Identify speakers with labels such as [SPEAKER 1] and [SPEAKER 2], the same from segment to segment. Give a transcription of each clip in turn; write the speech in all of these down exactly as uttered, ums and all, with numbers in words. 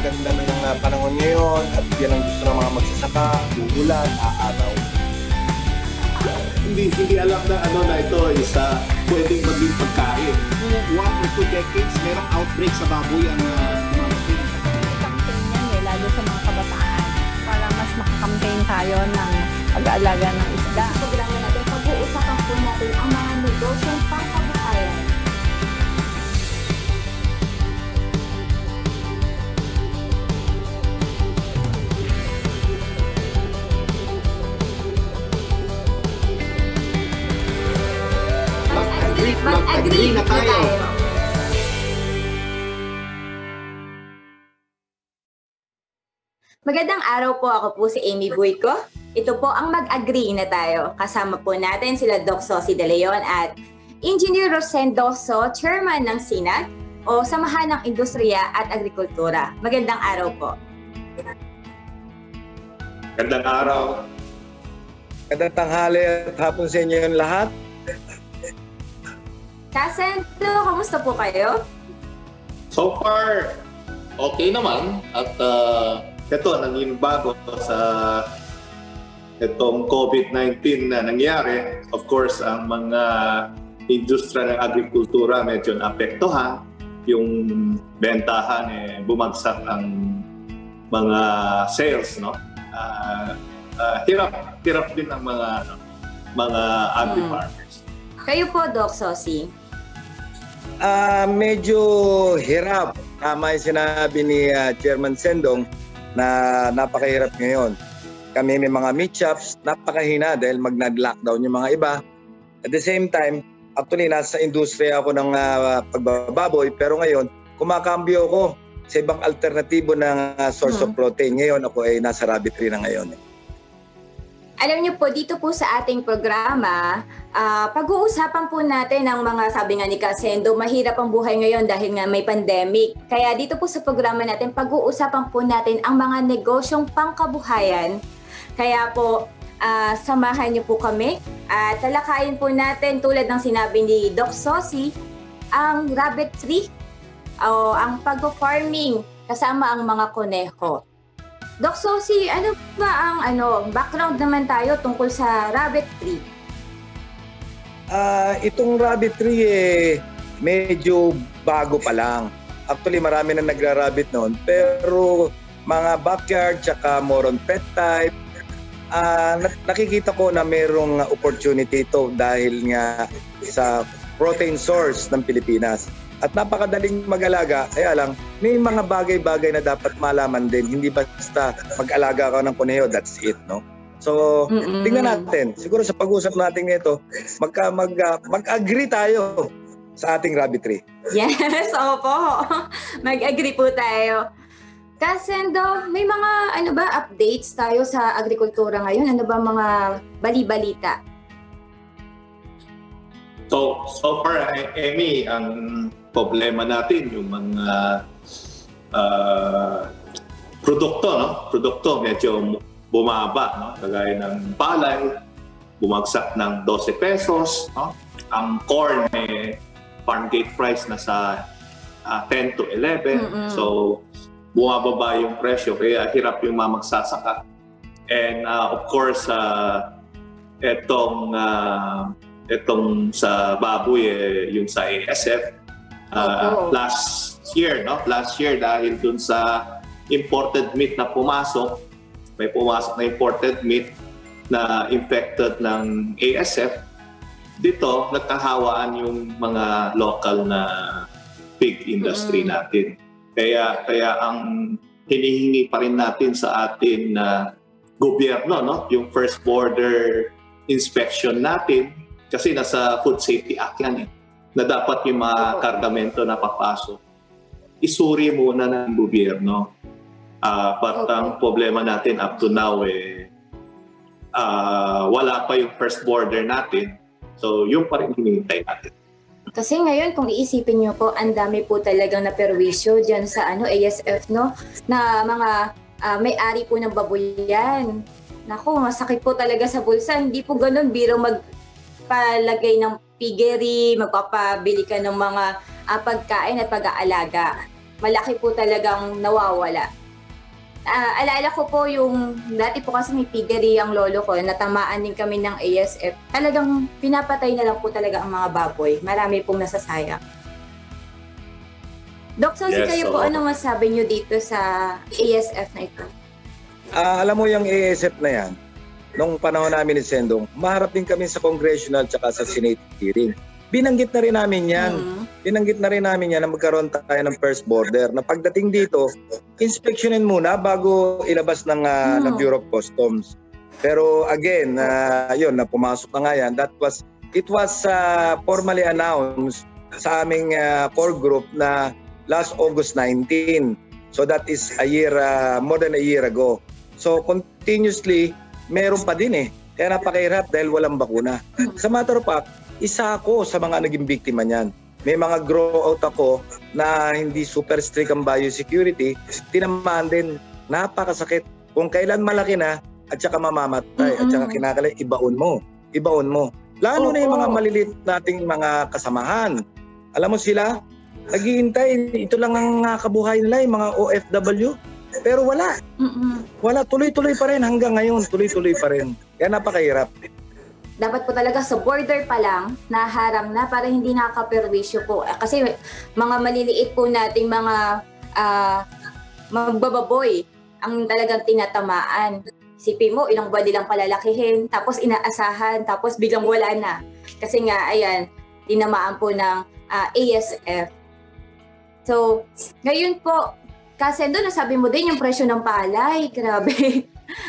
[SPEAKER 1] napakaganda ng uh, panahon ngayon at yan ang gusto ng mga magsasaka, uulan, aaraw.
[SPEAKER 2] Hindi hindi alam na ano na ito isa pwedeng maging pagkain. One or two decades, merong outbreak sa baboy ang uh,
[SPEAKER 3] campaign yan eh, lalo sa mga kabataan para mas makakampaign tayo ng pag-aalaga ng isda.
[SPEAKER 4] Sa programa natin, pag-uusapan po natin ang mga negosyong pangkabuhayan.
[SPEAKER 2] Mag-agree na tayo.
[SPEAKER 4] Magandang araw po, ako po si Amy Buico. Ito po ang Mag-agree na tayo. Kasama po natin sila Doc Sosi De Leon at Engineer Rosendo So, Chairman ng SINAG o Samahan ng Industriya at Agrikultura. Magandang araw po.
[SPEAKER 2] Magandang araw.
[SPEAKER 1] Magandang tanghali at hapon sa inyo yung lahat.
[SPEAKER 4] Kasendo, kamusta po kayo?
[SPEAKER 2] So far, okay naman. At uh, ito, naging bago sa itong COVID nineteen na nangyari. Of course, ang mga industriya ng agrikultura medyo naapektuhan. Yung bentahan, eh, bumagsak ang mga sales, no? Uh, uh, hirap, hirap din ang mga, ano, mga agri-farmers.
[SPEAKER 4] Hmm. Kayo po, Doc Sosi.
[SPEAKER 1] Uh, medyo hirap. Tama yung sinabi ni uh, Chairman Sendong na napakahirap ngayon. Kami may mga meat shops, napakahina dahil mag-lockdown yung mga iba. At the same time, actually nasa industriya ako ng uh, pagbababoy pero ngayon kumakambyo ako sa ibang alternatibo ng uh, source hmm. of protein. Ngayon ako ay nasa rabbitry na ngayon.
[SPEAKER 4] Alam niyo po, dito po sa ating programa, uh, pag-uusapan po natin ang mga, sabi nga ni Kasendo, mahirap ang buhay ngayon dahil nga may pandemic. Kaya dito po sa programa natin, pag-uusapan po natin ang mga negosyong pangkabuhayan. Kaya po, uh, samahan niyo po kami at talakayin po natin tulad ng sinabi ni Doc Sosi, ang rabbitry o ang pag-farming kasama ang mga koneho. Doc Sosi, ano ba ang ano background naman tayo tungkol sa rabbitry?
[SPEAKER 1] Uh, itong rabbitry eh, medyo bago pa lang. Actually, marami na nagra-rabbit noon. Pero mga backyard tsaka more on pet type, uh, nakikita ko na mayroong opportunity ito dahil nga sa protein source ng Pilipinas. At napakadaling mag-alaga, kaya lang, may mga bagay-bagay na dapat malaman din. Hindi basta mag-alaga ka ng kuneho, that's it, no? So, Mm-mm. tingnan natin. Siguro sa pag-usap natin nito, magka, mag, uh, mag-agree tayo sa ating rabbitry.
[SPEAKER 4] Yes, opo. Mag-agree po tayo. Kasendo, may mga ano ba updates tayo sa agrikultura ngayon? Ano ba mga bali-balita?
[SPEAKER 2] So, so far, Amy, ang problema natin, yung mga uh, produkto, no? Produkto medyo bumaba, no? Kagaya ng palay, bumagsak ng twelve pesos, no? Ang corn, may farm gate price na sa uh, ten to eleven. Mm-hmm. So, bumababa yung presyo, kaya hirap yung mamagsasaka. And uh, of course, uh, etong uh, itong sa baboy, eh, yung sa A S F, uh, oh. last year, no? Last year dahil dun sa imported meat na pumasok, may pumasok na imported meat na infected ng A S F, dito nagkahawaan yung mga local na pig industry mm-hmm. natin. Kaya kaya ang hinihingi pa rin natin sa atin na gobyerno, no? Yung first border inspection natin, kasi nasa Food Safety Act yan eh, na dapat yung mga kargamento na papasok, isuri muna ng gobyerno. Uh, but okay. ang problema natin up to now, eh, uh, wala pa yung first border natin. So, yung pa rin hinihintay natin.
[SPEAKER 4] Kasi ngayon, kung iisipin nyo po, ang dami po talagang naperwisyo dyan sa ano, A S F, no? Na mga uh, may-ari po ng babuyan. Naku, masakit po talaga sa bulsa. Hindi po ganun, biro mag palagay ng piggery, magpapabili ka ng mga uh, pagkain at pag-aalaga. malaki po talagang nawawala. Uh, alala ko po yung, dati po kasi may piggery ang lolo ko, natamaan din kami ng A S F. Talagang pinapatay na lang po talaga ang mga baboy. Marami pong nasasayang. Doc, so yes, kayo so, po, ano masabi nyo dito sa A S F na ito?
[SPEAKER 1] Uh, alam mo yung A S F na yan, nung panahon namin ni Sendong, maharap din kami sa congressional tsaka sa Senate hearing. Binanggit na rin namin yan. Mm-hmm. Binanggit na rin namin yan na magkaroon tayo ng first border. Na pagdating dito, inspeksyonin muna bago ilabas ng, uh, mm-hmm. ng Bureau of Customs. Pero again, uh, yun, na pumasok na nga yan. That was, it was uh, formally announced sa aming uh, core group na last August nineteenth. So that is a year, uh, more than a year ago. So continuously, meron pa din eh. Kaya napakahirap dahil walang bakuna. Sa matter of fact, isa ako sa mga naging biktima niyan. May mga grow out ako na hindi super strict ang biosecurity, tinamaan din, napakasakit. Kung kailan malaki na at saka mamamatay, mm-hmm. at saka kinakala, ibaon mo. Ibaon mo. Lalo oh, na yung mga maliliit nating mga kasamahan. Alam mo sila, naghihintay, ito lang ang kabuhay nila, yung mga O F W. Pero wala. Mm-hmm. Wala, tuloy-tuloy pa rin hanggang ngayon, tuloy-tuloy pa rin. Kaya napakahirap.
[SPEAKER 4] Dapat po talaga sa border pa lang, naharam na para hindi nakakaperwisyo po. Kasi mga maliliit po nating mga uh, magbababoy ang talagang tinatamaan. Isipin mo, ilang buwan nilang palalakihin, tapos inaasahan, tapos biglang wala na. Kasi nga, ayan, tinamaan po ng uh, A S F. So, ngayon po, Kasendo, nasabi mo din yung presyo ng palay. Grabe.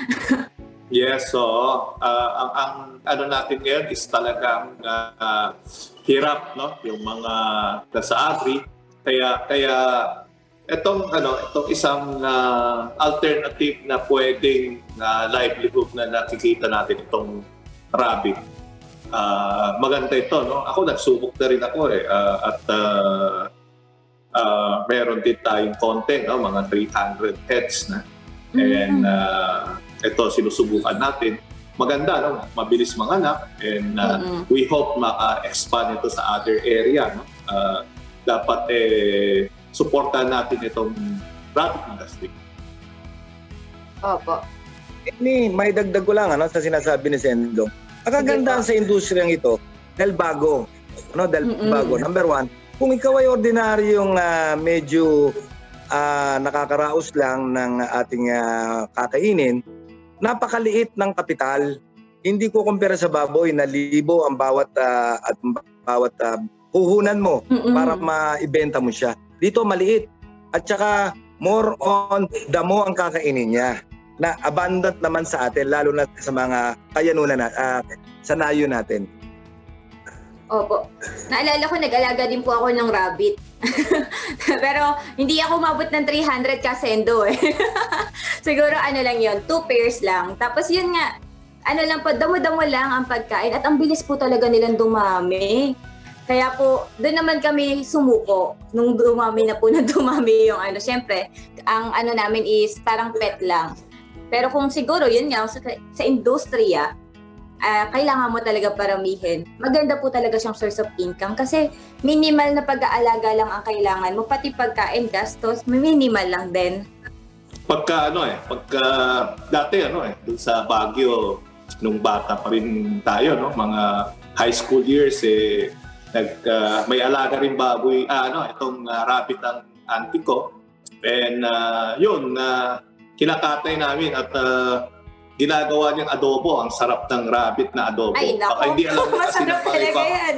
[SPEAKER 2] Yes, so uh, ang, ang ano natin ngayon is talagang uh, hirap, no, yung mga nasa agri. Kaya kaya itong ano, itong isang uh, alternative na pwedeng uh, livelihood na nakikita natin itong rabbit. Uh, maganda ito, no. Ako nagsubok na rin ako eh uh, at uh, uh, meron din tayong content, no, mga three hundred heads na. And uh, ito sinusubukan natin. Maganda, no? Mabilis manganak, and uh, mm-hmm. we hope maka-expand ito sa other area, no? Uh, dapat eh suportahan natin itong rabbit industry.
[SPEAKER 4] Opo.
[SPEAKER 1] Ni, may dagdag ko lang ano sa sinasabi ni Sendong. Ang kagandahan sa industriyang ito dahil bago, no? Dahil mm-hmm. bago. Number one, kung ikaw ay ordinaryong uh, medyo uh, nakakaraos lang ng ating uh, kakainin, napakaliit ng kapital. Hindi ko kumpara sa baboy na libo ang bawat uh, at bawat uh, huhunan mo Mm-mm. para maibenta mo siya. Dito maliit. At saka more on damo ang kakainin niya. Na abundant naman sa atin lalo na sa mga kayanunan na uh, sa nayo natin.
[SPEAKER 4] Opo. Naalala ko, nag-alaga din po ako ng rabbit. Pero hindi ako mabot ng three hundred Kasendo eh. Siguro ano lang yon, two pairs lang. Tapos yun nga, ano lang po, damo-damo lang ang pagkain at ang bilis po talaga nilang dumami. Kaya po, doon naman kami sumuko. Nung dumami na po na dumami yung ano, syempre, ang ano namin is parang pet lang. Pero kung siguro, yun nga, sa, sa industriya, Uh, kailangan mo talaga paramihin. Maganda po talaga siyang source of income kasi minimal na pag-aalaga lang ang kailangan mo. Pati pagkain, gastos, minimal lang din.
[SPEAKER 2] Pagka ano eh, pagka dati ano eh, dun sa Baguio, nung bata pa rin tayo, no, mga high school years eh, nag, uh, may alaga rin baboy, ah, ano, itong uh, rabbit ang auntie ko. And uh, yun, uh, kinakatay namin at uh, ginagawa niyang adobo, ang sarap ng rabbit na adobo.
[SPEAKER 4] Ay, naku.
[SPEAKER 2] Baka hindi alam na
[SPEAKER 4] masarap talaga yan.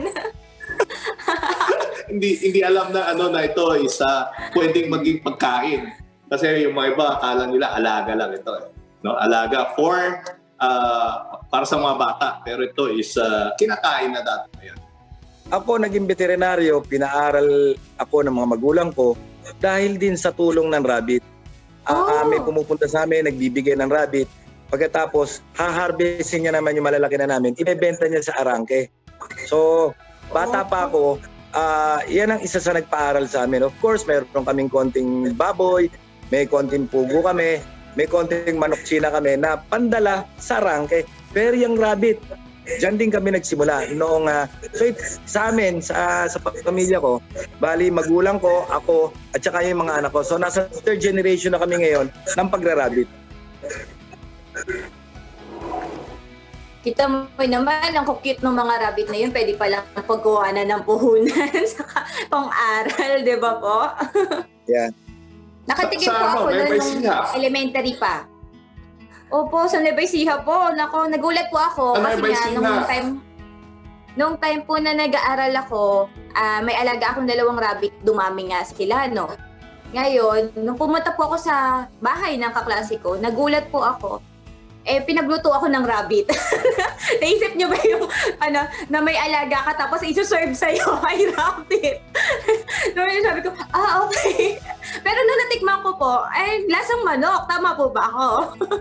[SPEAKER 2] hindi hindi alam na ano na ito is uh, pwedeng maging pagkain. Kasi yung mga iba, akala nila alaga lang ito. Eh. No? Alaga for, uh, para sa mga bata. Pero ito is uh, kinakain na dati. Ayan.
[SPEAKER 1] Ako naging veterinaryo, pinaaral ako ng mga magulang ko dahil din sa tulong ng rabbit. Oh. Uh, may pumupunta sa amin, nagbibigay ng rabbit. Pagkatapos, ha-harvesting niya naman yung malalaki na namin, ibebenta niya sa arangke. So, bata pa ako, uh, yan ang isa sa nagpaaral sa amin. Of course, mayroon kaming konting baboy, may konting pugo kami, may konting manok China kami na pandala sa arangke. Pero yung rabbit, Diyan din kami nagsimula noong uh, so it, sa amin sa sa pamilya ko, bali magulang ko, ako at saka yung mga anak ko. So nasa third generation na kami ngayon ng pagra-rabbit.
[SPEAKER 4] Kita mo naman, ang cute ng mga rabbit na yun, pwede palang pagkuhanan ng puhunan sa pang-aral, di ba po?
[SPEAKER 1] Yeah.
[SPEAKER 4] Nakatikim
[SPEAKER 2] Sa-
[SPEAKER 4] po
[SPEAKER 2] sa
[SPEAKER 4] ako
[SPEAKER 2] ano,
[SPEAKER 4] noon
[SPEAKER 2] Nueva
[SPEAKER 4] nung
[SPEAKER 2] Ecija?
[SPEAKER 4] elementary pa. Opo, sa Nueva Ecija po. Nako, nagulat po ako.
[SPEAKER 2] Sa
[SPEAKER 4] Kasi
[SPEAKER 2] Nueva
[SPEAKER 4] nga,
[SPEAKER 2] Ecija.
[SPEAKER 4] nung time, nung time po na nag-aaral ako, ah, may alaga akong dalawang rabbit, dumami nga sila, no? Ngayon, nung pumunta po ako sa bahay ng kaklase ko, nagulat po ako. Eh, pinagluto ako ng rabbit. Naisip niyo ba yung, ano, na may alaga ka tapos isuserve sa'yo ay rabbit? No, sabi ko, ah, okay. Pero nung natikman ko po, ay, lasang manok. Tama po ba ako?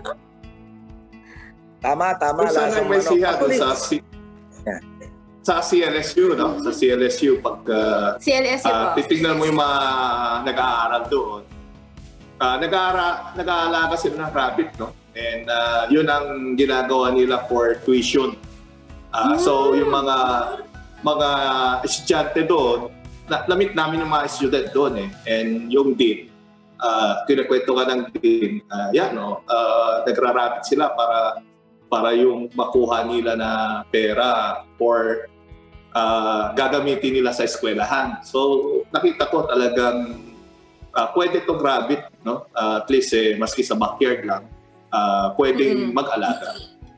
[SPEAKER 1] Tama, tama.
[SPEAKER 2] Kung saan
[SPEAKER 1] lasang
[SPEAKER 2] may
[SPEAKER 1] manok.
[SPEAKER 2] siya
[SPEAKER 1] Ako
[SPEAKER 2] doon
[SPEAKER 1] rin.
[SPEAKER 2] sa, C- sa C L S U, no? Sa C L S U, pag uh,
[SPEAKER 4] C L S U
[SPEAKER 2] ah,
[SPEAKER 4] po.
[SPEAKER 2] titignan mo yung mga nag-aaral doon, uh, nag-aara, nag-aalaga sila ng rabbit, no? And uh, yun ang ginagawa nila for tuition. Uh, So yung mga mga estudyante doon, na, lamit namin yung mga estudyante doon eh. And yung dean, uh, kinakwento ka ng dean, uh, yan no, uh, nagra-rabbit sila para para yung makuha nila na pera or uh, gagamitin nila sa eskwelahan. So nakita ko talagang uh, pwede itong rabbit, no? Uh, at least eh, maski sa backyard lang, uh, pwedeng
[SPEAKER 4] Mm.
[SPEAKER 2] mag-alaga.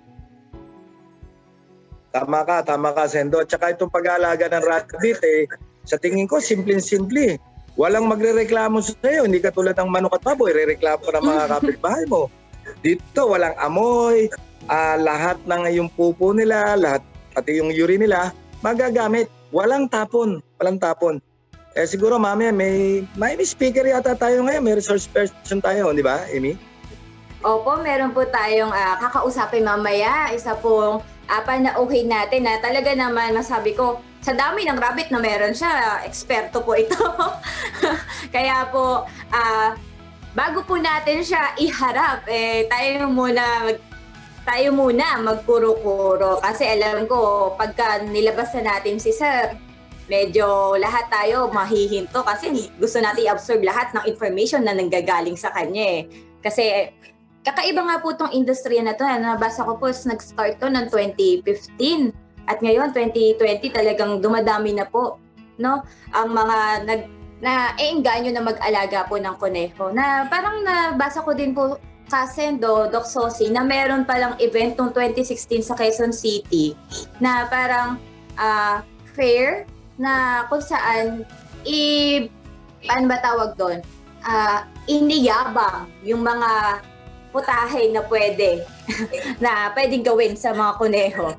[SPEAKER 1] Tama ka, tama ka, Sendo. At saka itong pag-aalaga ng rabbit, eh, sa tingin ko, simple-simple. Walang magre-reklamo sa iyo. Hindi katulad ng manok at baboy, re-reklamo ng mga kapitbahay mo. Dito, walang amoy, ah, lahat ng yung pupo nila, lahat, pati yung urine nila, magagamit. Walang tapon, walang tapon. Eh siguro mamaya may, may speaker yata tayo ngayon, may resource person tayo, di ba, Amy?
[SPEAKER 4] Opo, meron po tayong ah, kakausapin mamaya. Isa pong uh, panauhin natin na talaga naman masabi ko, sa dami ng rabbit na meron siya, eksperto po ito. Kaya po, ah, bago po natin siya iharap, eh, tayo muna mag, tayo muna magkuro-kuro. Kasi alam ko, pagka nilabas na natin si Sir, medyo lahat tayo mahihinto kasi gusto natin i-absorb lahat ng information na nanggagaling sa kanya eh. Kasi kakaiba nga po itong industriya na to. Nabasa ko po, nag-start to ng twenty fifteen. At ngayon, twenty twenty, talagang dumadami na po, no? Ang mga nag na eengganyo na mag-alaga po ng kuneho. Na parang nabasa ko din po Kasendo, Doc Sosi, na meron palang event noong twenty sixteen sa Quezon City na parang uh, fair na kung saan i paano ba tawag doon? Uh, iniyabang yung mga putahe na pwede na pwedeng gawin sa mga kuneho.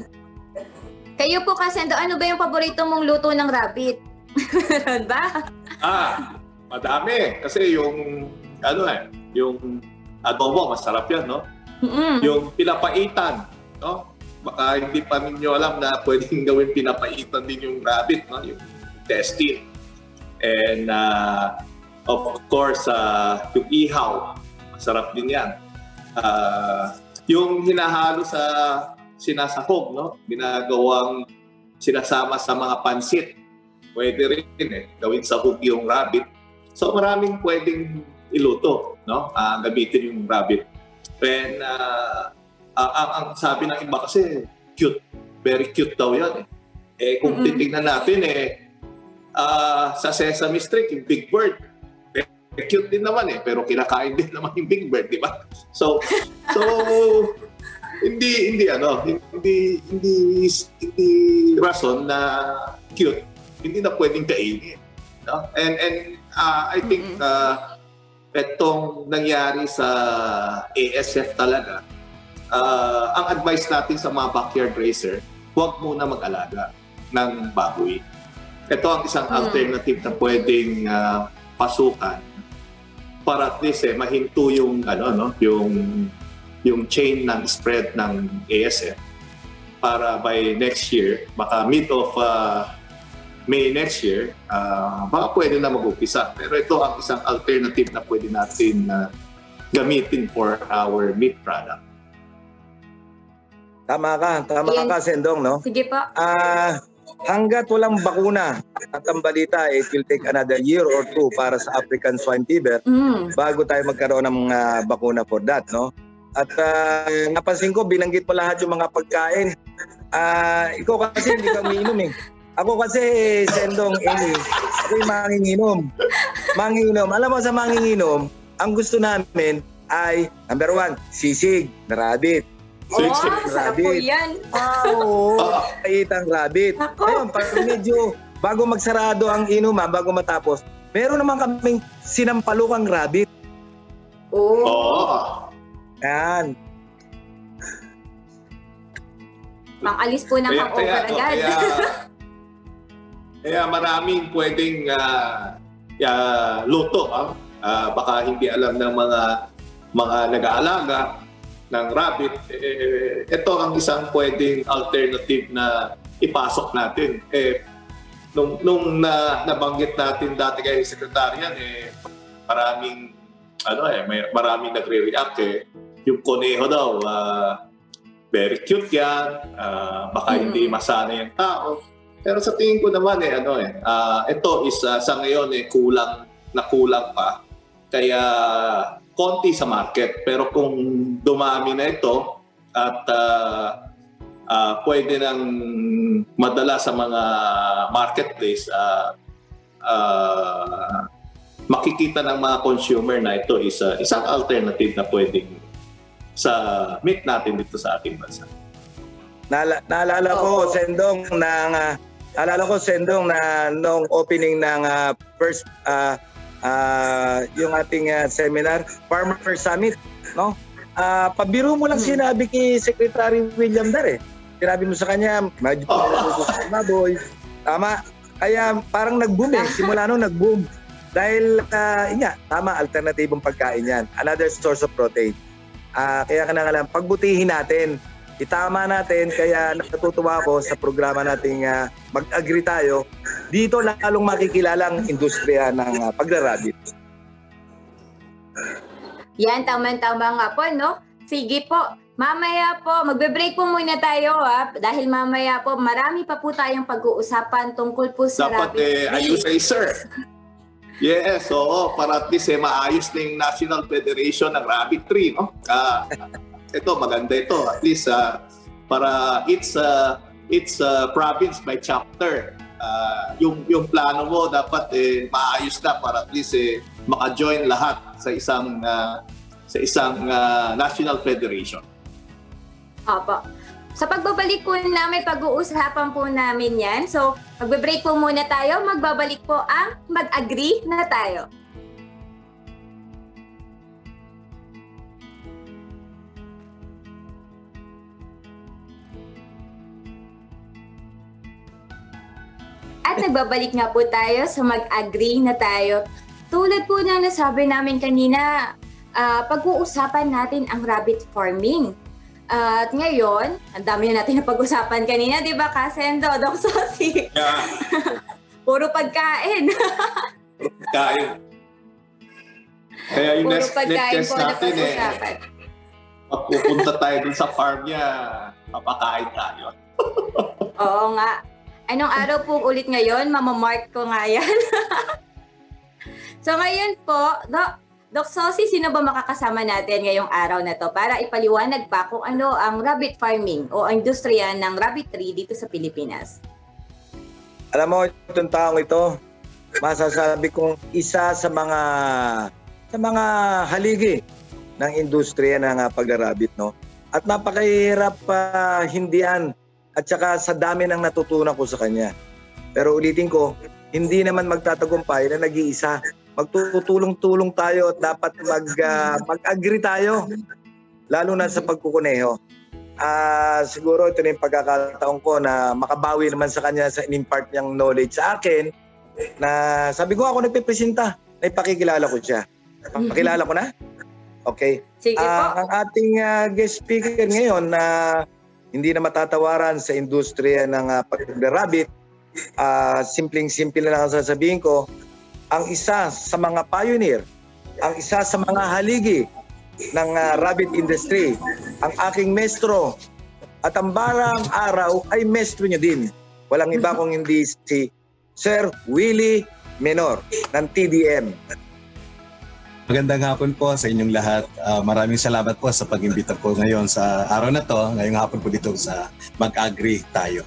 [SPEAKER 4] Kayo po, Kasendo, ano ba yung paborito mong luto ng rabbit? Meron ba?
[SPEAKER 2] Ah, madami. Kasi yung, ano eh, yung adobo, masarap yan, no?
[SPEAKER 4] Mm-mm.
[SPEAKER 2] Yung pinapaitan, no? Baka hindi pa ninyo alam na pwedeng gawin pinapaitan din yung rabbit, no? Yung intestine. And, uh, of course, uh, yung ihaw, masarap din yan. Uh, yung hinahalo sa sinasahog, no? Ginagawang sinasama sa mga pansit. Pwede rin eh, gawin sahog yung rabbit. So maraming pwedeng iluto, no? Uh, gamitin yung rabbit. And uh, uh, ang, ang sabi ng iba kasi, cute. Very cute daw yan eh. Eh kung
[SPEAKER 4] Mm-hmm.
[SPEAKER 2] titignan natin eh, uh, sa Sesame Street, yung Big Bird, eh, cute din naman eh, pero kinakain din naman yung Big Bird, di ba? So, so hindi hindi ano, hindi hindi hindi rason na cute, hindi na pwedeng kainin, no? And and uh, I think uh, etong nangyari sa A S F talaga, uh, ang advice natin sa mga backyard racer, huwag muna mag-alaga ng baboy. Ito ang isang
[SPEAKER 4] Mm.
[SPEAKER 2] alternative na pwedeng uh, pasukan para at least eh, mahinto yung ano no, yung yung chain ng spread ng A S F para by next year, baka mid of uh, May next year, uh, baka pwede na mag-upisa. Pero ito ang isang alternative na pwede natin uh, gamitin for our meat product.
[SPEAKER 1] Tama ka, tama
[SPEAKER 4] Ayan.
[SPEAKER 1] ka, Sendong, no?
[SPEAKER 4] Sige po.
[SPEAKER 1] Ah, hanggat walang bakuna, at ang balita, it will take another year or two para sa African swine fever
[SPEAKER 4] Mm.
[SPEAKER 1] bago tayo magkaroon ng uh, bakuna for that, no? At uh, napansin ko, binanggit mo lahat yung mga pagkain. Ah, ikaw kasi hindi ka umiinom eh. Ako kasi, Sendong, Amy, ako yung manginginom. Manginginom. Alam mo sa manginginom, ang gusto namin ay, number one, sisig na rabbit.
[SPEAKER 4] Oh,
[SPEAKER 2] Sisig,
[SPEAKER 4] sarap po
[SPEAKER 1] rabbit.
[SPEAKER 4] yan.
[SPEAKER 1] Oo, kaitang rabbit.
[SPEAKER 4] Ako.
[SPEAKER 1] Ayun, pag medyo bago magsarado ang inuman, bago matapos, meron naman kaming sinampalukang rabbit.
[SPEAKER 4] Oh.
[SPEAKER 2] Oo.
[SPEAKER 1] Yan.
[SPEAKER 4] Pang-alis po ng
[SPEAKER 2] Kaya,
[SPEAKER 4] hangover
[SPEAKER 2] kaya,
[SPEAKER 4] agad.
[SPEAKER 2] kaya, kaya maraming pwedeng uh, uh, luto. Ah. Uh, baka hindi alam ng mga mga nag-aalaga ng rabbit. Eh, ito ang isang pwedeng alternative na ipasok natin. Eh, nung nung na, nabanggit natin dati kay Sekretarian, eh, maraming ano eh, may, maraming nagre-react eh. Yung koneho daw, uh, very cute yan, uh, baka
[SPEAKER 4] Mm-hmm.
[SPEAKER 2] hindi masana yung tao. Pero sa tingin ko naman eh, ano eh, uh, ito is uh, sa ngayon eh, kulang na kulang pa. Kaya konti sa market. Pero kung dumami na ito at uh, uh, pwede nang madala sa mga marketplace, uh, uh, makikita ng mga consumer na ito is uh, isang alternative na pwedeng sa meat natin dito sa ating bansa.
[SPEAKER 1] Naala, naalala ko,
[SPEAKER 4] Oo.
[SPEAKER 1] Sendong, ng, uh, naalala ko, Sendong, na nung opening ng uh, first, uh, uh, yung ating uh, seminar, Farmer Summit, no? Uh, pabiro mo lang
[SPEAKER 4] Hmm.
[SPEAKER 1] sinabi kay Secretary William Dar eh. Sinabi mo sa kanya, medyo
[SPEAKER 2] Oh.
[SPEAKER 1] baboy. Tama. Kaya parang nag-boom eh. Simula nung nag-boom. Dahil, uh, nga, tama, alternatibong pagkain yan. Another source of protein. Uh, kaya kailangan pagbutihin natin. Itama natin, kaya natutuwa ako sa programa nating uh, mag-agree tayo. Dito lalong makikilala ang industriya ng uh, pagrarabit.
[SPEAKER 4] Yan, tama-tama nga po, no? Sige po. Mamaya po, magbe-break po muna tayo, ha? Dahil mamaya po, marami pa po tayong pag-uusapan tungkol po sa
[SPEAKER 2] Dapat
[SPEAKER 4] rabbit
[SPEAKER 2] eh,
[SPEAKER 4] tree.
[SPEAKER 2] ayos ay sir. Yes, oo. Para at least eh, maayos na yung National Federation ng Rabbit Tree, no? Ah, ito, maganda ito. At least uh, para it's uh, it's uh, province by chapter. Uh, yung yung plano mo dapat eh, maayos na para at least eh, maka-join lahat sa isang uh, sa isang uh, National Federation.
[SPEAKER 4] Opo. Sa pagbabalik po namin, pag-uusapan po namin yan. So, magbe-break po muna tayo. Magbabalik po ang mag-agree na tayo. At nagbabalik nga po tayo sa mag-agree na tayo. Tulad po na nasabi namin kanina, uh, pag-uusapan natin ang rabbit farming. Uh, at ngayon, ang dami na natin na pag-usapan kanina, di ba, Kasendo, Doc Sosi?
[SPEAKER 2] Yeah.
[SPEAKER 4] Puro pagkain.
[SPEAKER 2] Kaya, kaya yung
[SPEAKER 4] Puro
[SPEAKER 2] next,
[SPEAKER 4] pagkain
[SPEAKER 2] next
[SPEAKER 4] po
[SPEAKER 2] test
[SPEAKER 4] na
[SPEAKER 2] natin eh,
[SPEAKER 4] pag-usapan.
[SPEAKER 2] pag pupunta tayo dun sa farm niya, papakain tayo.
[SPEAKER 4] Oo nga. Anong araw po ulit ngayon? Mamamark ko nga yan. So ngayon po, Doc, Doc Sosi, sino ba makakasama natin ngayong araw na to para ipaliwanag pa kung ano ang rabbit farming o ang industriya ng rabbitry dito sa Pilipinas?
[SPEAKER 1] Alam mo, itong taong ito, masasabi kong isa sa mga sa mga haligi ng industriya ng uh, pagrarabit, no? At napakahirap pa uh, hindian at saka sa dami ng natutunan ko sa kanya. Pero ulitin ko, hindi naman magtatagumpay na nag-iisa. Magtutulong-tulong tayo at dapat mag, uh, mag-agree tayo, lalo na sa pagkukuneho. Uh, siguro ito na yung pagkakataon ko na makabawi naman sa kanya sa in-impart niyang knowledge sa akin na sabi ko ako nagpipresenta, na ipakikilala ko siya. Pakilala ko na? Okay.
[SPEAKER 4] Sige
[SPEAKER 1] Uh,
[SPEAKER 4] po.
[SPEAKER 1] ang ating uh, guest speaker ngayon na uh, hindi na matatawaran sa industriya ng uh, pagrarabit, uh, simpleng-simple na lang ang sasabihin ko, ang isa sa mga pioneer, ang isa sa mga haligi ng uh, rabbit industry, ang aking maestro, At ang barang araw ay maestro niya din. Walang iba kung hindi si Sir Willie Menor ng T D M.
[SPEAKER 5] Magandang hapon po sa inyong lahat. Uh, maraming salamat po sa pag-imbita po ngayon sa araw na to. Ngayong hapon po dito sa Mag-Agri Tayo.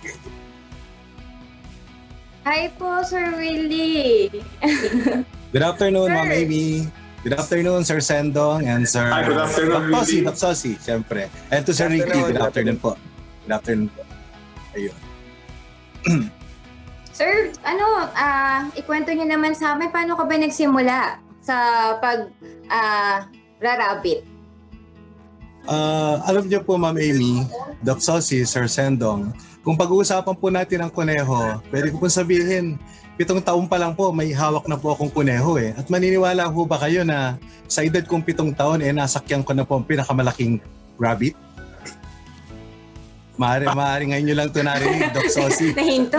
[SPEAKER 4] Hi po, Sir Willie.
[SPEAKER 5] Good afternoon,
[SPEAKER 4] Sir.
[SPEAKER 5] Ma'am Amy. Good afternoon, Sir Sendong and Sir
[SPEAKER 2] Hi, good afternoon,
[SPEAKER 5] Doc Sosi,
[SPEAKER 2] Willie.
[SPEAKER 5] Doc Sosi, siyempre. And to Sir
[SPEAKER 1] Good
[SPEAKER 5] Ricky,
[SPEAKER 1] afternoon,
[SPEAKER 5] good
[SPEAKER 1] good
[SPEAKER 5] afternoon po. Good afternoon po. Ayun.
[SPEAKER 4] Sir, ano, ah, ikwento niyo naman sa amin, paano ka ba nagsimula sa pag ah, rarabbit?
[SPEAKER 5] Uh, alam niyo po, Ma'am Amy, Doc Sosi, Sir Sendong, kung pag-uusapan po natin ang kuneho, pwede ko po sabihin, pitong taon pa lang po, may hawak na po akong kuneho eh. At maniniwala po ba kayo na sa edad kong pitong taon, eh, nasakyan ko na po ang pinakamalaking rabbit? Maari, maari ngayon nyo lang ito narinig, Doc Sosi.
[SPEAKER 4] Nahinto.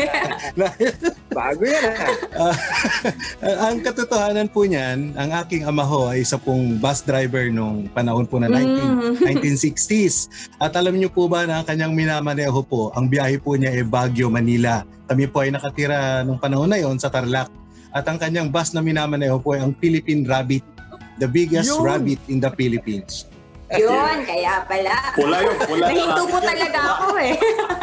[SPEAKER 1] Bago yan ha.
[SPEAKER 5] Uh, ang katotohanan po niyan, ang aking ama ho ay isa pong bus driver nung panahon po na nineteen sixties. At alam niyo po ba na ang kanyang minamaneho po, ang biyahe po niya ay Baguio, Manila. Kami po ay nakatira nung panahon na yon sa Tarlac. At ang kanyang bus na minamaneho po ay ang Philippine Rabbit, the biggest
[SPEAKER 1] Yun.
[SPEAKER 5] rabbit in the Philippines.
[SPEAKER 4] Yun, kaya pala.
[SPEAKER 2] Pula yun, pula.
[SPEAKER 4] Nahinto po talaga ako eh.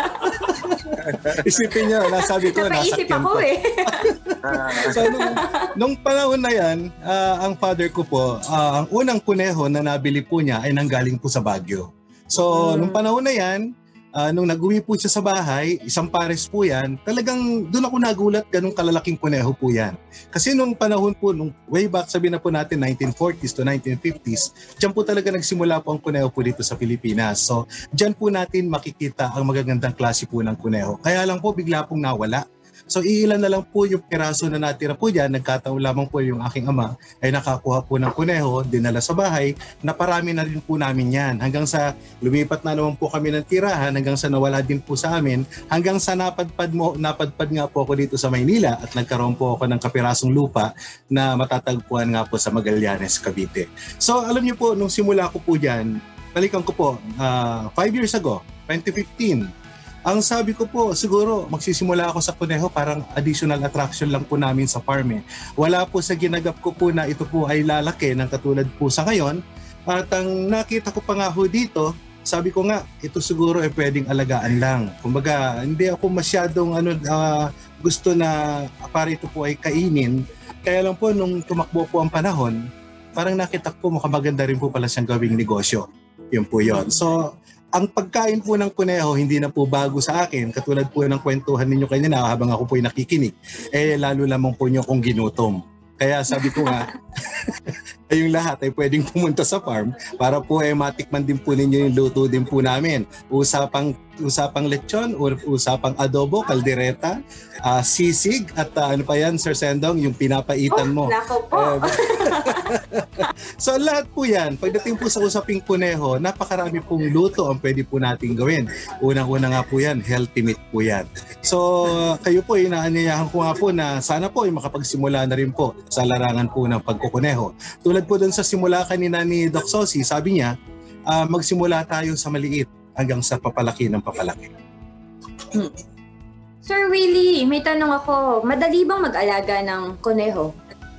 [SPEAKER 5] Isipin niyo, nasabi ko,
[SPEAKER 4] Napaisip
[SPEAKER 5] nasakyan
[SPEAKER 4] ako
[SPEAKER 5] ko.
[SPEAKER 4] eh.
[SPEAKER 5] So, nung, nung panahon na yan, ah, ang father ko po, ah, ang unang kuneho na nabili po niya ay nanggaling po sa Baguio. So,
[SPEAKER 4] Mm.
[SPEAKER 5] nung panahon na yan, ah, nung nag-uwi po siya sa bahay, isang pares po yan, talagang doon ako nagulat ganung kalalaking kuneho po yan. Kasi nung panahon po, nung way back, sabi na po natin, nineteen forties to nineteen fifties, dyan po talaga nagsimula po ang kuneho po dito sa Pilipinas. So, dyan po natin makikita ang magagandang klase po ng kuneho. Kaya lang po, bigla pong nawala. So iilan na lang po yung piraso na natira po dyan. Nagkataon lamang po yung aking ama ay nakakuha po ng kuneho, dinala sa bahay, naparami na rin po namin yan. Hanggang sa lumipat na naman po kami ng tirahan, hanggang sa nawala din po sa amin, hanggang sa napadpad, mo, napadpad nga po ako dito sa Maynila at nagkaroon po ako ng kapirasong lupa na matatagpuan nga po sa Magallanes, Cavite. So alam niyo po, nung simula ko po dyan, balikan ko po, uh, five years ago, twenty fifteen, ang sabi ko po, siguro magsisimula ako sa kuneho, parang additional attraction lang po namin sa farm eh. Wala po sa ginagap ko po na ito po ay lalaki ng katulad po sa ngayon. At ang nakita ko pa nga ho dito, sabi ko nga, ito siguro ay pwedeng alagaan lang. Kumbaga, hindi ako masyadong ano, uh, gusto na para ito po ay kainin. Kaya lang po, nung tumakbo po ang panahon, parang nakita ko po maganda rin po pala siyang gawing negosyo. Yun po yun. So, ang pagkain po ng kuneho hindi na po bago sa akin. Katulad po ng kwentuhan ninyo kanina habang ako po ay nakikinig. Eh lalo lamang po nyo kung ginutom. Kaya sabi ko nga, yung lahat ay pwedeng pumunta sa farm para po ay matikman din po ninyo yung luto din po namin. Usapang, usapang lechon, or usapang adobo, kaldereta, uh, sisig, at uh, ano pa yan, Sir Sendong, yung pinapaitan mo.
[SPEAKER 4] Oh, nako po.
[SPEAKER 5] Uh, so lahat po yan, pagdating po sa usaping kuneho, napakarami pong luto ang pwede po nating gawin. Unang-una nga po yan, healthy meat po yan. So kayo po, inaanyayahan ko nga po na sana po ay makapagsimula na rin po sa larangan po ng pagkukuneho. Tulad po dun sa simula kanina ni Doc Sosi, sabi niya, uh, magsimula tayo sa maliit hanggang sa papalaki ng papalaki.
[SPEAKER 4] Hmm. Sir Willie, may tanong ako, madali bang mag-alaga ng kuneho?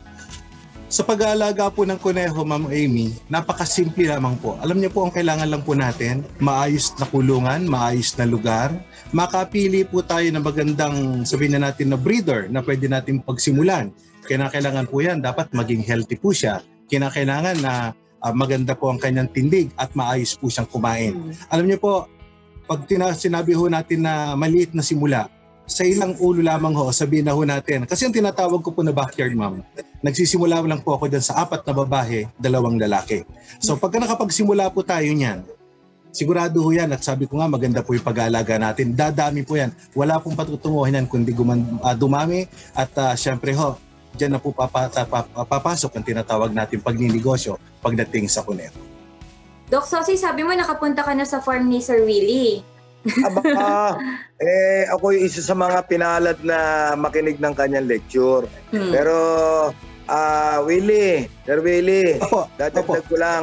[SPEAKER 5] Sa pag-aalaga po ng kuneho, Ma'am Amy, napakasimple lamang po. Alam niyo po, ang kailangan lang po natin, maayos na kulungan, maayos na lugar, makapili po tayo ng magandang, sabihin na natin na breeder na pwede natin pagsimulan. Kinakailangan po yan, dapat maging healthy po siya. Kinakailangan na uh, maganda po ang kanyang tindig at maayos po siyang kumain. Hmm. Alam niyo po, pag tina- sinabi ho natin na maliit na simula, sa ilang ulo lamang ho, sabihin na ho natin. Kasi ang tinatawag ko po na backyard ma'am, nagsisimula lang po ako dyan sa apat na babae, dalawang lalaki. So pagka nakapagsimula po tayo niyan, sigurado ho yan, at sabi ko nga maganda po yung pag-aalaga natin. Dadami po yan. Wala pong patutunguhan yan kundi guman, uh, dumami at uh, syempre ho, dyan na po papasok ang tinatawag natin pagninegosyo pagdating sa kuneho.
[SPEAKER 4] Doc Sosi, sabi mo nakapunta ka na sa farm ni Sir Willie.
[SPEAKER 1] Aba, eh, ako yung isa sa mga pinalad na makinig ng kanyang lecture. Hmm. Pero, ah uh, Willie, Sir Willie,
[SPEAKER 5] opo,
[SPEAKER 1] dadagdag
[SPEAKER 5] opo.
[SPEAKER 1] ko lang,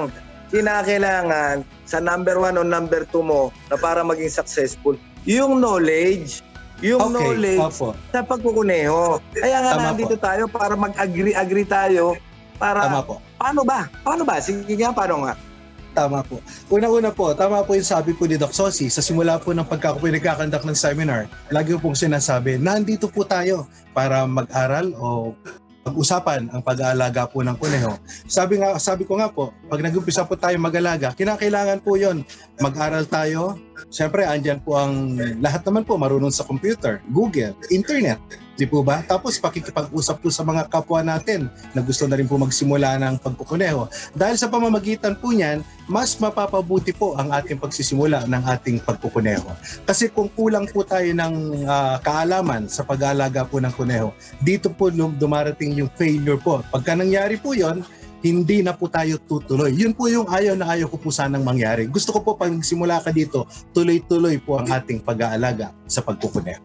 [SPEAKER 1] kinakailangan sa number one o number two mo na para maging successful, yung knowledge, yung
[SPEAKER 5] Okay,
[SPEAKER 1] knowledge
[SPEAKER 5] opo.
[SPEAKER 1] sa pagkukuneho. Kaya nga
[SPEAKER 5] Tama
[SPEAKER 1] nandito tayo para mag-agree-agree tayo para
[SPEAKER 5] Tama po.
[SPEAKER 1] paano ba? Paano ba? Sige nga, paano nga?
[SPEAKER 5] Tama po. Una-una po, tama po yung sabi po ni Doc Sosi. Sa simula po ng pagkakapinagkakandak ng seminar, lagi po pong sinasabi, nandito po tayo para mag-aral o pag-usapan ang pag-aalaga po ng kuneho. Sabi nga, sabi ko nga po, pag nag-umpisa po tayo mag-alaga, kinakailangan po yon mag-aral tayo. Siyempre, andyan po ang lahat naman po marunong sa computer, Google, internet. Di po ba? Tapos pakikipag-usap po sa mga kapwa natin na gusto na rin po magsimula ng pagkukuneho. Dahil sa pamamagitan po niyan, mas mapapabuti po ang ating pagsisimula ng ating pagkukuneho. Kasi kung kulang po tayo ng uh, kaalaman sa pag-aalaga po ng kuneho, dito po dumarating yung failure po. Pagka nangyari po yon, hindi na po tayo tutuloy. Yun po yung ayaw na ayaw ko po sanang mangyari. Gusto ko po pag simula ka dito, tuloy-tuloy po ang ating pag-aalaga sa pagkukuneho.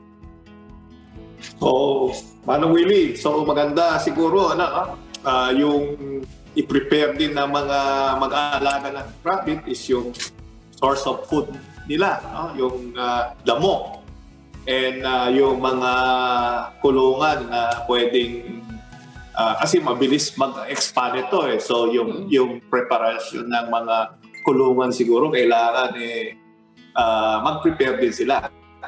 [SPEAKER 2] So, Manong Willie, so maganda siguro ano, uh, yung i-prepare din ng mga mag-aalaga ng rabbit is yung source of food nila, no? Yung uh, damo and uh, yung mga kulungan na pwedeng uh, kasi mabilis mag-expand ito eh. So yung yung preparation ng mga kulungan siguro kailangan eh uh, mag-prepare din sila.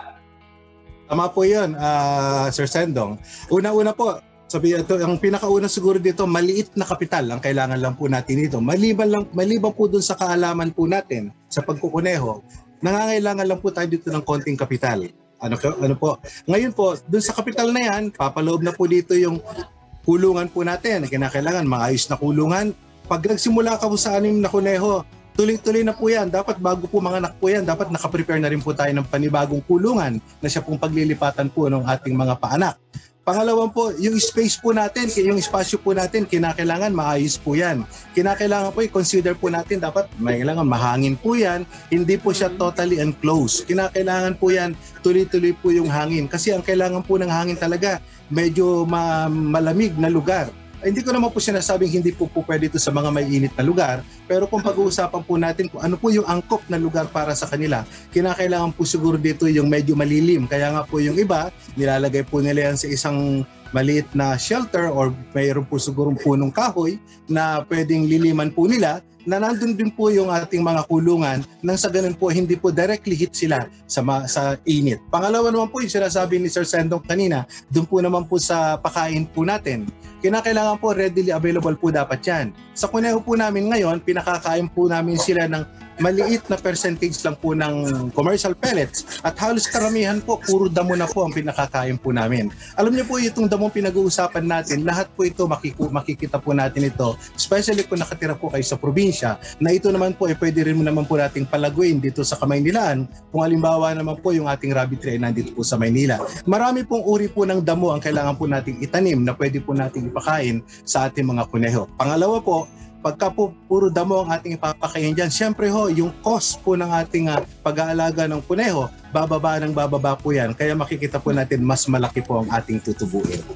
[SPEAKER 5] Tama po yun, uh, Sir Sendong. Una-una po, sabi ito, ang pinakauna siguro dito, maliit na kapital ang kailangan lang po natin dito. Maliban, lang, maliban po dun sa kaalaman po natin sa pagkukuneho, nangangailangan lang po tayo dito ng konting kapital. Ano, ano po? Ngayon po, dun sa kapital na yan, papaloob na po dito yung kulungan po natin. Kinakailangan maayos na kulungan. Pag nagsimula ka po sa anim na kuneho, tuloy-tuloy na po yan. Dapat bago po mga anak po yan, dapat nakaprepare na rin po tayo ng panibagong kulungan na siya pong paglilipatan po ng ating mga paanak. Pangalawan po, yung space po natin, yung espasyo po natin, kinakailangan maayos po yan. Kinakailangan po, i-consider po natin, dapat may kailangan mahangin po yan, hindi po siya totally enclosed. Kinakailangan po yan, tuloy-tuloy po yung hangin. Kasi ang kailangan po ng hangin talaga, medyo ma- malamig na lugar. Hindi ko naman po sinasabing hindi po po pwede ito sa mga may init na lugar, pero kung pag-uusapan po natin kung ano po yung angkop na lugar para sa kanila, kinakailangan po siguro dito yung medyo malilim. Kaya nga po yung iba, nilalagay po nila yan sa isang maliit na shelter or mayroon po siguro punong kahoy na pwedeng liliman po nila, na nandun din po yung ating mga kulungan nang sa ganun po hindi po directly hit sila sa, ma- sa init. Pangalawa naman po yung sinasabi ni Sir Sendong kanina, dun po naman po sa pakain po natin. Kinakailangan po readily available po dapat yan. Sa kuneho po namin ngayon, pinakakain po namin sila ng maliit na percentage lang po ng commercial pellets at halos karamihan po, puro damo na po ang pinakakain po namin. Alam niyo po itong damong pinag-uusapan natin, lahat po ito makiku- makikita po natin ito, especially kung nakatira po kayo sa probinsya, na ito naman po ay eh, pwede rin naman po nating palaguin dito sa Kamaynilaan kung halimbawa naman po yung ating rabbit tray nandito po sa Maynila. Marami pong uri po ng damo ang kailangan po nating itanim na pwede po nating ipakain sa ating mga kuneho. Pangalawa po, pagka po puro damo ang ating ipapakain dyan, syempre ho, yung cost po ng ating uh, pag-aalaga ng kuneho, bababa ng bababa po yan. Kaya makikita po natin mas malaki po ang ating tutubuin.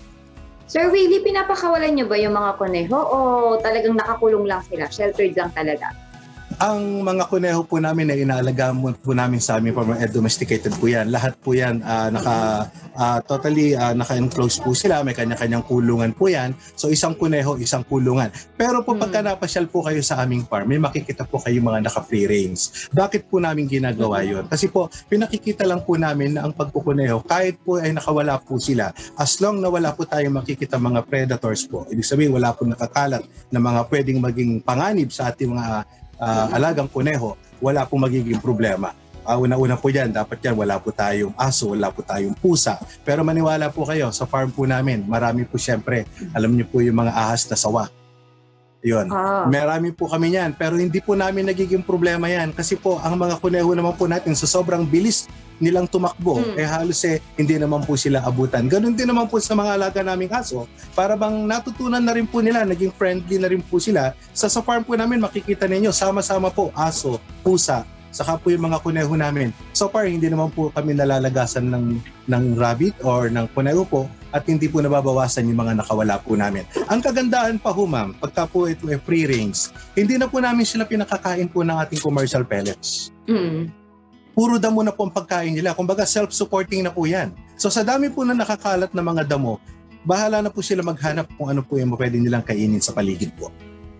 [SPEAKER 4] Sir Willie, pinapakawalan niyo ba yung mga kuneho o talagang nakakulong lang sila? Sheltered lang talaga?
[SPEAKER 5] Ang mga kuneho po namin na inaalagaan po namin sa amin, domesticated po yan. Lahat po yan, uh, naka, uh, totally uh, naka-enclose po sila. May kanya-kanyang kulungan po yan. So isang kuneho, isang kulungan. Pero po pagka napasyal po kayo sa aming farm, may makikita po kayo mga naka-free range. Bakit po namin ginagawa yun? Kasi po, pinakikita lang po namin na ang pagkukuneho, kahit po ay nakawala po sila, as long na wala po tayong makikita mga predators po, ibig sabihin wala po nakakalat na mga pwedeng maging panganib sa ating mga Uh, alagang kuneho, wala pong magiging problema. Uh, una-una po dyan, dapat yan, wala po tayong aso, wala po tayong pusa. Pero maniwala po kayo, sa farm po namin, marami po syempre, alam niyo po yung mga ahas na sawa. Yun. Ah. Marami po kami yan, pero hindi po namin nagiging problema yan. Kasi po, ang mga kuneho naman po natin, sa sobrang bilis nilang tumakbo, hmm. eh halos eh, hindi naman po sila abutan. Ganun din naman po sa mga alaga naming aso, para bang natutunan na rin po nila, naging friendly na rin po sila. Sa, sa farm po namin, makikita ninyo, sama-sama po, aso, pusa, saka po yung mga kuneho namin. So far, hindi naman po kami nalalagasan ng, ng rabbit or ng kuneho po at hindi po nababawasan yung mga nakawala po namin. Ang kagandahan pa ho, ma'am, pagka po ito ay free range, hindi na po namin sila pinakakain po ng ating commercial pellets.
[SPEAKER 4] Mm.
[SPEAKER 5] Puro damo na po ang pagkain nila. Kumbaga self-supporting na po yan. So sa dami po na nakakalat na mga damo, bahala na po sila maghanap kung ano po yung pwede nilang kainin sa paligid po.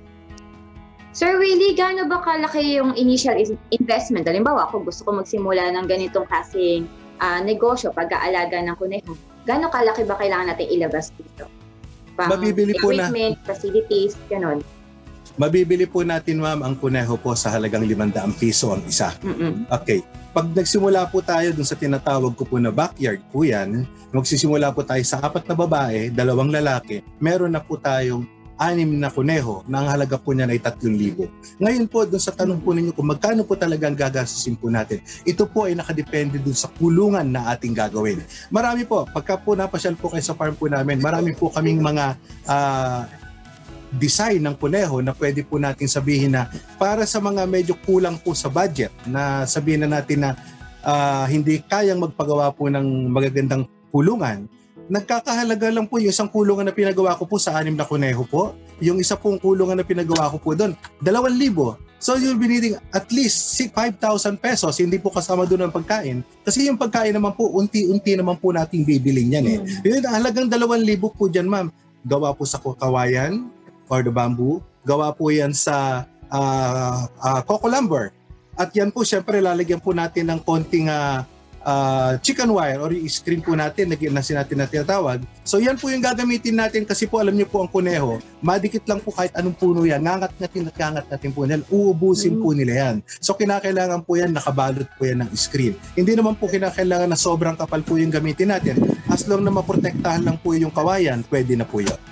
[SPEAKER 4] Sir Willie, gaano ba kalaki yung initial investment? Halimbawa, ako gusto ko magsimula ng ganitong klaseng uh, negosyo, pag-aalaga ng kuneho. Gaano kalaki ba kailangan natin ilabas dito? Pang
[SPEAKER 5] Mabibili po na.
[SPEAKER 4] Equipment, facilities, gano'n.
[SPEAKER 5] Mabibili po natin, ma'am, ang kuneho po sa halagang limandaan piso ang isa.
[SPEAKER 4] Mm-mm.
[SPEAKER 5] Okay. Pag nagsimula po tayo dun sa tinatawag ko po na backyard po yan, magsisimula po tayo sa apat na babae, dalawang lalaki, meron na po tayong anim na kuneho na ang halaga po niyan ay tatlong libo. Ngayon po, dun sa tanong po ninyo kung magkano po talagang gagastusin po natin, ito po ay nakadepende dun sa kulungan na ating gagawin. Marami po, pagka po napasyal po kayo sa farm po namin, marami po kaming mga uh, design ng kuneho na pwede po natin sabihin na para sa mga medyo kulang po sa budget, na sabihin na natin na uh, hindi kayang magpagawa po ng magagandang kulungan, nagkakahalaga lang po yung isang kulungan na pinagawa ko po sa anim na kuneho po. Yung isa pong kulungan na pinagawa ko po doon, dalawang libo. So you'll be needing at least five thousand pesos, hindi po kasama doon ang pagkain. Kasi yung pagkain naman po, unti-unti naman po nating bibiling yan eh. Mm. Yung halagang dalawang libo po dyan, ma'am. Gawa po sa kawayan or the bamboo. Gawa po yan sa uh, uh, coco lumber. At yan po, syempre, lalagyan po natin ng konting uh, Uh, chicken wire or yung screen po natin na ginasin natin na tinatawag. So yan po yung gagamitin natin kasi po alam niyo po ang kuneho, madikit lang po kahit anong puno yan, ngangat natin at ngangat natin po yan, uubusin mm. po nila yan. So kinakailangan po yan, nakabalot po yan ng screen. Hindi naman po kinakailangan na sobrang kapal po yung gamitin natin. As long na maprotektahan lang po yung kawayan, pwede na po yun.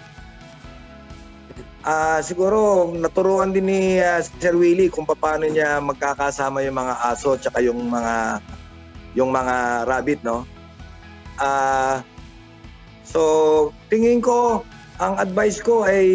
[SPEAKER 1] Uh, siguro naturuan din ni uh, Sir Willie kung paano niya magkakasama yung mga aso at yung mga yung mga rabbit, no? Ah, uh, so tingin ko ang advice ko ay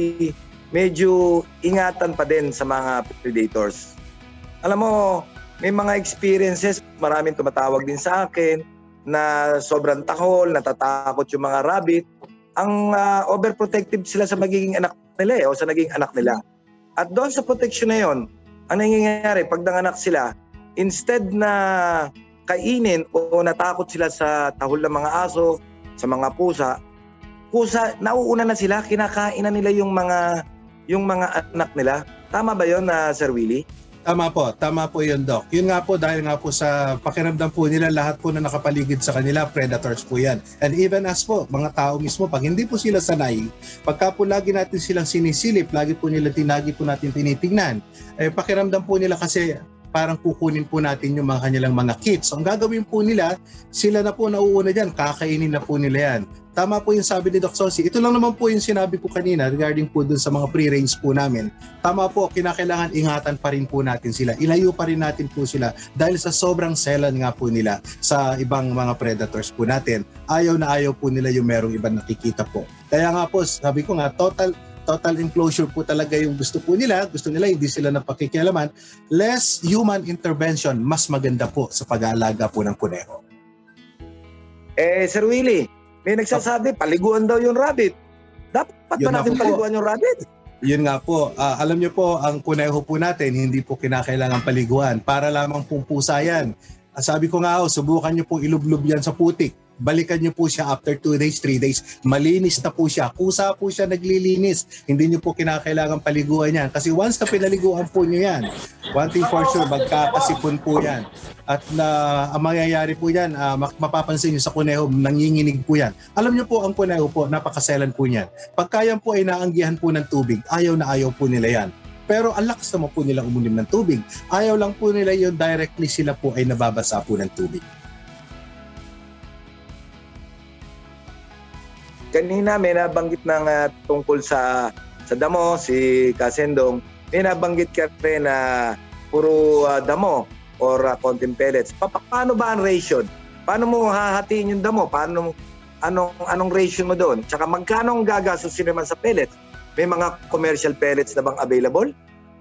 [SPEAKER 1] medyo ingatan pa din sa mga predators. Alam mo, may mga experiences, maraming tumatawag din sa akin na sobrang tahol, natatakot yung mga rabbit. Ang uh, overprotective sila sa magiging anak nila eh, o sa naging anak nila. At doon sa protection na yon, ang nangyayari pag nanganak sila, instead na kainin o natakot sila sa tahol ng mga aso, sa mga pusa, pusa, nauuna na sila, kinakain na nila yung mga yung mga anak nila. Tama ba yon na uh, Sir Willie?
[SPEAKER 5] Tama po, tama po yun, Doc. Yun nga po, dahil nga po sa pakiramdam po nila, lahat po na nakapaligid sa kanila, predators po yan. And even as po, mga tao mismo, pag hindi po sila sanay, pagka po lagi natin silang sinisilip, lagi po nila tinagi po natin tinitingnan, eh pakiramdam po nila kasi parang kukunin po natin yung mga kanilang mga kits. So, ang gagawin po nila, sila na po nauuna dyan, kakainin na po nila yan. Tama po yung sabi ni Doc Sosi. Ito lang naman po yung sinabi ko kanina regarding po dun sa mga pre-range po namin. Tama po, kinakailangan ingatan pa rin po natin sila. Ilayo pa rin natin po sila dahil sa sobrang selan nga po nila sa ibang mga predators po natin. Ayaw na ayaw po nila yung merong ibang nakikita po. Kaya nga po, sabi ko nga, total total enclosure po talaga yung gusto po nila. Gusto nila, hindi sila napakikialaman. Less human intervention, mas maganda po sa pag-aalaga po ng kuneho.
[SPEAKER 1] Eh, Sir Willie, may nagsasabi, paliguan daw yung rabbit. Dapat ba natin paliguan yung rabbit?
[SPEAKER 5] Yun nga po, uh, alam niyo po, ang kuneho po natin, hindi po kinakailangan paliguan. Para lamang pong pusa yan. Uh, sabi ko nga, oh, subukan niyo pong ilublob yan sa putik. Balikan niyo po siya after two days, three days. Malinis na po siya. Kusa po siya naglilinis. Hindi niyo po kinakailangan paliguan yan. Kasi once na pinaliguan po niyo yan, one thing for sure, magkakasipon po yan. At na ang mangyayari po yan, uh, mapapansin niyo sa kuneho, nanginginig po yan. Alam niyo po, ang kuneho po, napakaselan po niyan. Pagka yan po ay naanggihan po ng tubig, ayaw na ayaw po nila yan. Pero ang lakas naman po nila umunim ng tubig. Ayaw lang po nila yun, directly sila po ay nababasa po ng tubig.
[SPEAKER 1] Kanina may nabanggit ng uh, tungkol sa sa damo, si Kasendong. May nabanggit ka rin na puro uh, damo or uh, konting pellets. Pa paano ba ang ratio? Paano mo hahatiin yung damo? Paano, anong, anong ratio mo doon? Tsaka magkano ang gagastusin naman sa pellets? May mga commercial pellets na bang available?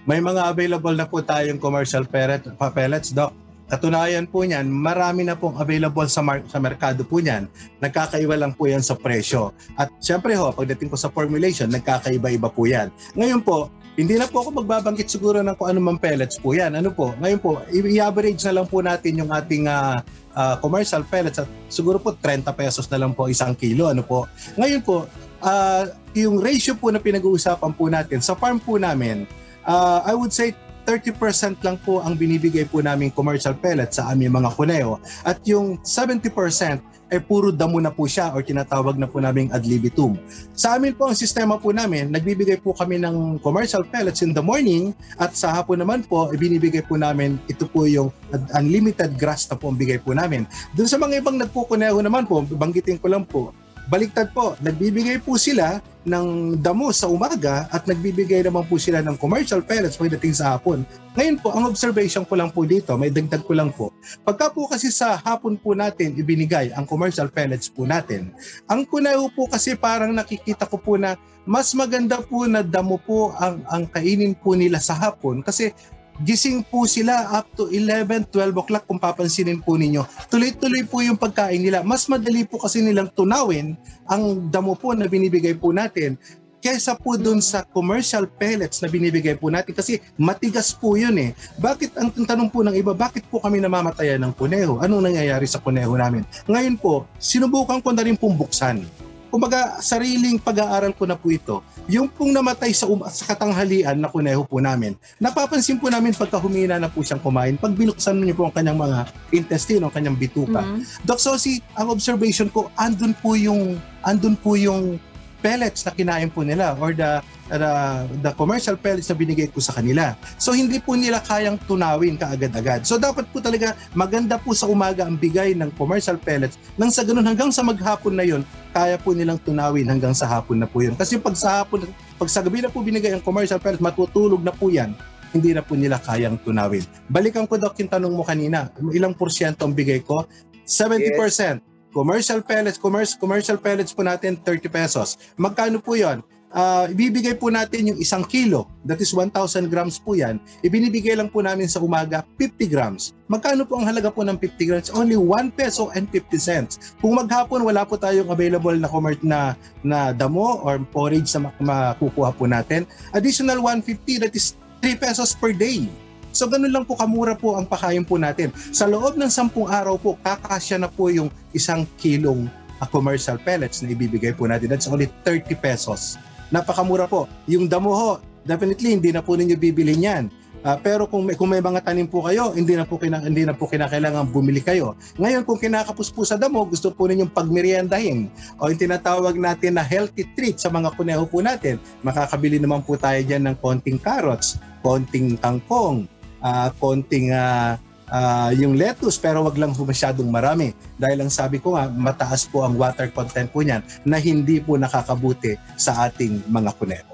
[SPEAKER 5] May mga available na po tayong commercial pellet, pellets, Doc. Katunayan po niyan, marami na pong available sa, mar- sa merkado po niyan. Nagkakaiba lang po yan sa presyo. At syempre ho, pagdating po sa formulation, nagkakaiba-iba po yan. Ngayon po, hindi na po ako magbabanggit siguro ng kung ano mang pellets po yan. Ano po? Ngayon po, i-average na lang po natin yung ating uh, uh, commercial pellets at siguro po thirty pesos na lang po isang kilo. Ano po? Ngayon po, uh, yung ratio po na pinag-uusapan po natin sa farm po namin, uh, I would say thirty percent lang po ang binibigay po naming commercial pellets sa aming mga kuneho at yung seventy percent ay puro damo na po siya or tinatawag na po naming ad libitum. Sa amin po ang sistema po namin, nagbibigay po kami ng commercial pellets in the morning at sa hapon naman po, ibinibigay po namin ito po yung unlimited grass na po ang bigay po namin. Doon sa mga ibang nagpukuneho naman po, banggitin ko lang po, baliktad po, nagbibigay po sila ng damo sa umaga at nagbibigay naman po sila ng commercial pellets pagdating sa hapon. Ngayon po, ang observation ko lang po dito, may dagdag ko lang po. Pagka po kasi sa hapon po natin ibinigay ang commercial pellets po natin, ang kuneho po kasi parang nakikita ko po na mas maganda po na damo po ang, ang kainin po nila sa hapon kasi gising po sila up to eleven, twelve o'clock kung papansinin po ninyo. Tuloy-tuloy po yung pagkain nila. Mas madali po kasi nilang tunawin ang damo po na binibigay po natin kesa po dun sa commercial pellets na binibigay po natin kasi matigas po yun eh. Bakit, ang tanong po ng iba, bakit po kami namamatayan ng kuneho? Anong nangyayari sa kuneho namin? Ngayon po, sinubukan ko na rin pong buksan. Kumbaga, sariling pag-aaral ko na po ito. Yung pong namatay sa, um- sa katanghalian na kuneho po namin, napapansin po namin pagka humina na po siyang kumain, pag binuksan niyo po ang kanyang mga intestino, ang kanyang bituka. Mm-hmm. Doc Sosi, ang observation ko, andun po yung, andun po yung pellets na kinain po nila or the, the, the commercial pellets na binigay ko sa kanila. So hindi po nila kayang tunawin kaagad-agad. So dapat po talaga maganda po sa umaga ang bigay ng commercial pellets nang sa ganun hanggang sa maghapon na yun, kaya po nilang tunawin hanggang sa hapon na po yun. Kasi pag sa hapon, pag sa gabi na po binigay ang commercial pellets, matutulog na po yan, hindi na po nila kayang tunawin. Balikan ko, Doc, yung tanong mo kanina, ilang porsyento ang bigay ko? seventy percent. Yes. Commercial pellets, commercial, commercial pellets po natin, thirty pesos. Magkano po yon? Uh, ibibigay po natin yung isang kilo, that is one thousand grams po yan. Ibinibigay lang po namin sa umaga, fifty grams. Magkano po ang halaga po ng fifty grams? Only one peso and fifty cents. Kung maghapon, wala po tayong available na na, na damo or porridge na makukuha po natin. Additional one fifty, that is three pesos per day. So ganun lang po kamura po ang pakain po natin. Sa loob ng sampung araw po, kakasya na po yung isang kilong uh, commercial pellets na ibibigay po natin. That's only thirty pesos. Napakamura po. Yung damo ho, definitely hindi na po ninyo bibili niyan. Uh, pero kung may, kung may mga tanim po kayo, hindi na po, kina, hindi na po kinakailangan bumili kayo. Ngayon, kung kinakapos po sa damo, gusto po ninyong pagmeriendahin o yung tinatawag natin na healthy treat sa mga kuneho po natin, makakabili naman po tayo dyan ng konting carrots, konting kangkong, Uh, konting uh, uh, yung lettuce pero wag lang po masyadong marami dahil ang sabi ko nga mataas po ang water content po niyan na hindi po nakakabuti sa ating mga kuneho.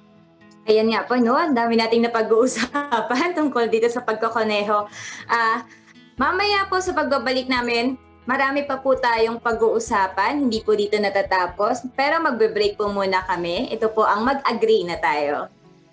[SPEAKER 4] Ayan nga po, no? Ang dami nating napag-uusapan tungkol dito sa pagkokoneho. Uh, mamaya po sa pagbabalik namin, marami pa po tayong pag-uusapan, hindi po dito natatapos, pero magbe-break po muna kami. Ito po ang mag-agree na tayo.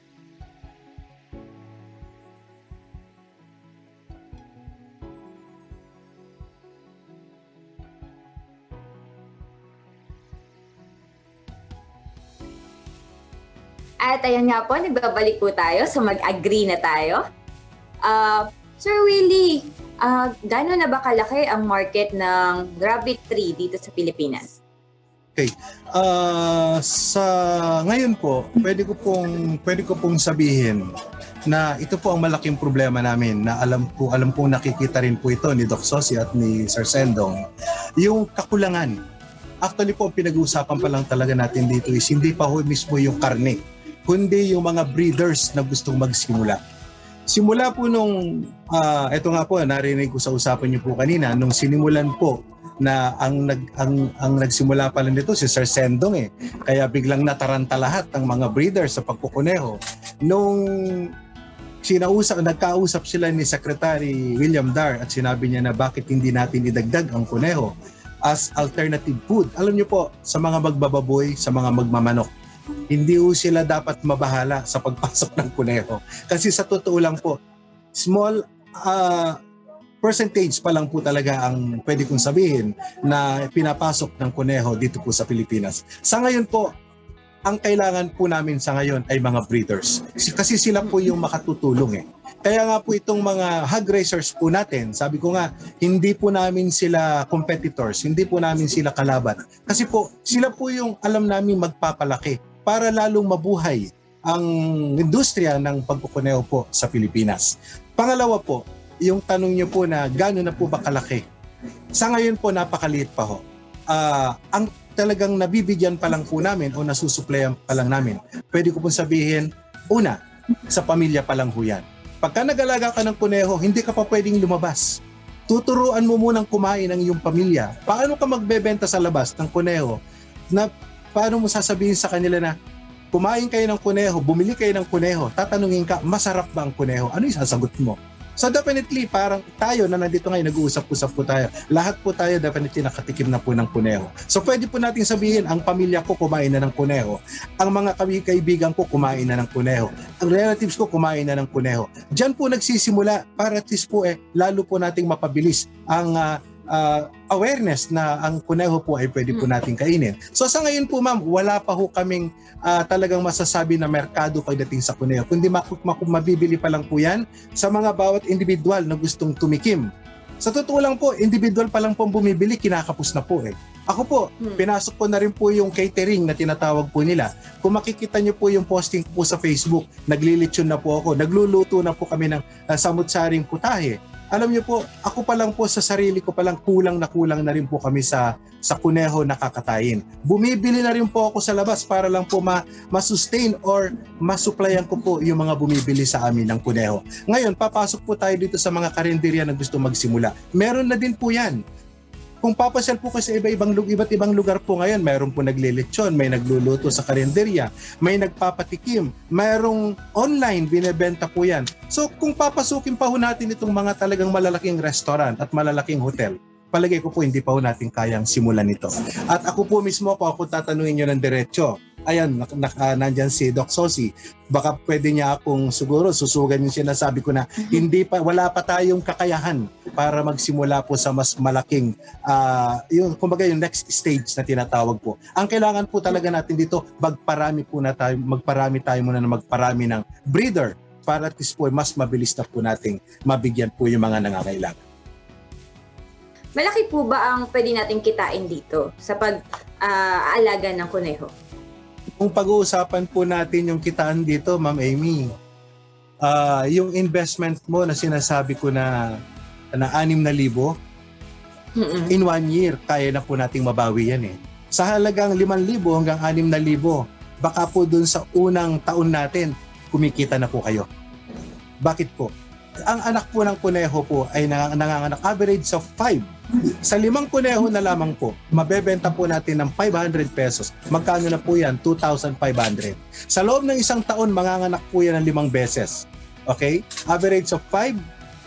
[SPEAKER 4] At ayan nga po, nagbabalik po tayo, so mag-agree na tayo. Uh, Sir Willie, uh, gano'n na ba kalaki ang market ng rabbit tree dito sa Pilipinas?
[SPEAKER 5] Okay. Uh, sa ngayon po, pwede ko pong pwede ko pong sabihin na ito po ang malaking problema namin na alam po alam po nakikita rin po ito ni Doc Sosi at ni Sir Sendong, yung kakulangan. Actually po, pinag-uusapan pa lang talaga natin dito is hindi pa ho mismo yung karne, kundi yung mga breeders na gustong magsimula. Simula po nung, uh, eto nga po, narinig ko sa usapan niyo po kanina, nung sinimulan po na ang, nag, ang, ang nagsimula pala nito si Sir Sendong eh. Kaya biglang nataranta lahat ng mga breeders sa pagkukuneho. Nung sinausap, nagkausap sila ni Secretary William Dar at sinabi niya na bakit hindi natin idagdag ang kuneho as alternative food. Alam niyo po, sa mga magbababoy, sa mga magmamanok, hindi po sila dapat mabahala sa pagpasok ng kuneho. Kasi sa totoo lang po, small uh, percentage pa lang po talaga ang pwede kong sabihin na pinapasok ng kuneho dito po sa Pilipinas. Sa ngayon po, ang kailangan po namin sa ngayon ay mga breeders. Kasi sila po yung makatutulong eh. Kaya nga po itong mga hog raisers po natin, sabi ko nga, hindi po namin sila competitors, hindi po namin sila kalaban. Kasi po, sila po yung alam namin magpapalaki para lalong mabuhay ang industriya ng pagkukuneho po sa Pilipinas. Pangalawa po, yung tanong nyo po na gano'n na po ba kalaki? Sa ngayon po, napakaliit pa ho. Uh, ang talagang nabibigyan pa lang po namin o nasusuplayan pa lang namin, pwede ko po sabihin, una, sa pamilya pa lang ho yan. Pagka nag-alaga ka ng kuneho, hindi ka pa pwedeng lumabas. Tuturuan mo munang kumain ang iyong pamilya. Paano ka magbebenta sa labas ng kuneho? Na, paano mo sasabihin sa kanila na kumain kayo ng kuneho, bumili kayo ng kuneho, tatanungin ka, masarap ba ang kuneho? Ano yung sasagot mo? So definitely, parang tayo na nandito ngayon, nag-uusap-usap po tayo. Lahat po tayo definitely nakatikim na po ng kuneho. So pwede po natin sabihin, ang pamilya ko kumain na ng kuneho. Ang mga kaibigan ko kumain na ng kuneho. Ang relatives ko kumain na ng kuneho. Diyan po nagsisimula para at least po eh, lalo po nating mapabilis ang uh, uh, awareness na ang kuneho po ay pwede po nating kainin. So sa ngayon po ma'am, wala pa ho kaming uh, talagang masasabi na merkado pagdating sa kuneho. Kundi mabibili pa lang po yan sa mga bawat individual na gustong tumikim. Sa totoo lang po, individual pa lang po bumibili, kinakapos na po eh. Ako po, hmm. pinasok ko na rin po yung catering na tinatawag po nila. Kung makikita nyo po yung posting po sa Facebook, naglilitsyon na po ako, nagluluto na po kami ng uh, samut-saring putahe. Alam niyo po, ako pa lang po sa sarili ko pa lang kulang na kulang na rin po kami sa sa kuneho na kakatayin. Bumibili na rin po ako sa labas para lang po ma, ma-sustain or masuplayan ko po yung mga bumibili sa amin ng kuneho. Ngayon, papasok po tayo dito sa mga karinderya na gusto magsimula. Meron na din po yan. Kung papasyal po kasi iba-ibang iba't ibang lugar po ngayon, mayroon po naglilitsyon, may nagluluto sa karinderya, may nagpapatikim, mayroong online binebenta po yan. So kung papasukin pa ho natin itong mga talagang malalaking restaurant at malalaking hotel, palagay ko po hindi pa ho natin kayang simulan ito. At ako po mismo, kung ako tatanungin nyo ng diretso, ayan, nak- nak- uh, nandyan si Doc Sosi, baka pwede niya akong siguro susugan yung sinasabi ko na hindi pa, wala pa tayong kakayahan para magsimula po sa mas malaking, uh, yung, kumbaga yung next stage na tinatawag po. Ang kailangan po talaga natin dito, magparami po na tayo, magparami tayo muna na magparami ng breeder para at least po mas mabilis na po nating mabigyan po yung mga nangangailangan.
[SPEAKER 4] Malaki po ba ang pwede nating kitain dito sa pag-aalaga uh, ng kuneho?
[SPEAKER 5] Kung pag-uusapan po natin yung kitaan dito, Ma'am Amy, uh, yung investment mo na sinasabi ko na na anim na libo, mm-mm. in one year, kaya na po nating mabawi yan eh. Sa halagang limang libo hanggang anim na libo, baka po dun sa unang taon natin, kumikita na po kayo. Bakit po? Ang anak po ng kuneho po ay nanganganak average of five. Sa limang kuneho na lamang po, mabebenta po natin ng five hundred pesos. Magkano na po yan? two thousand five hundred. Sa loob ng isang taon, manganganak po yan ng limang beses. Okay? Average of five.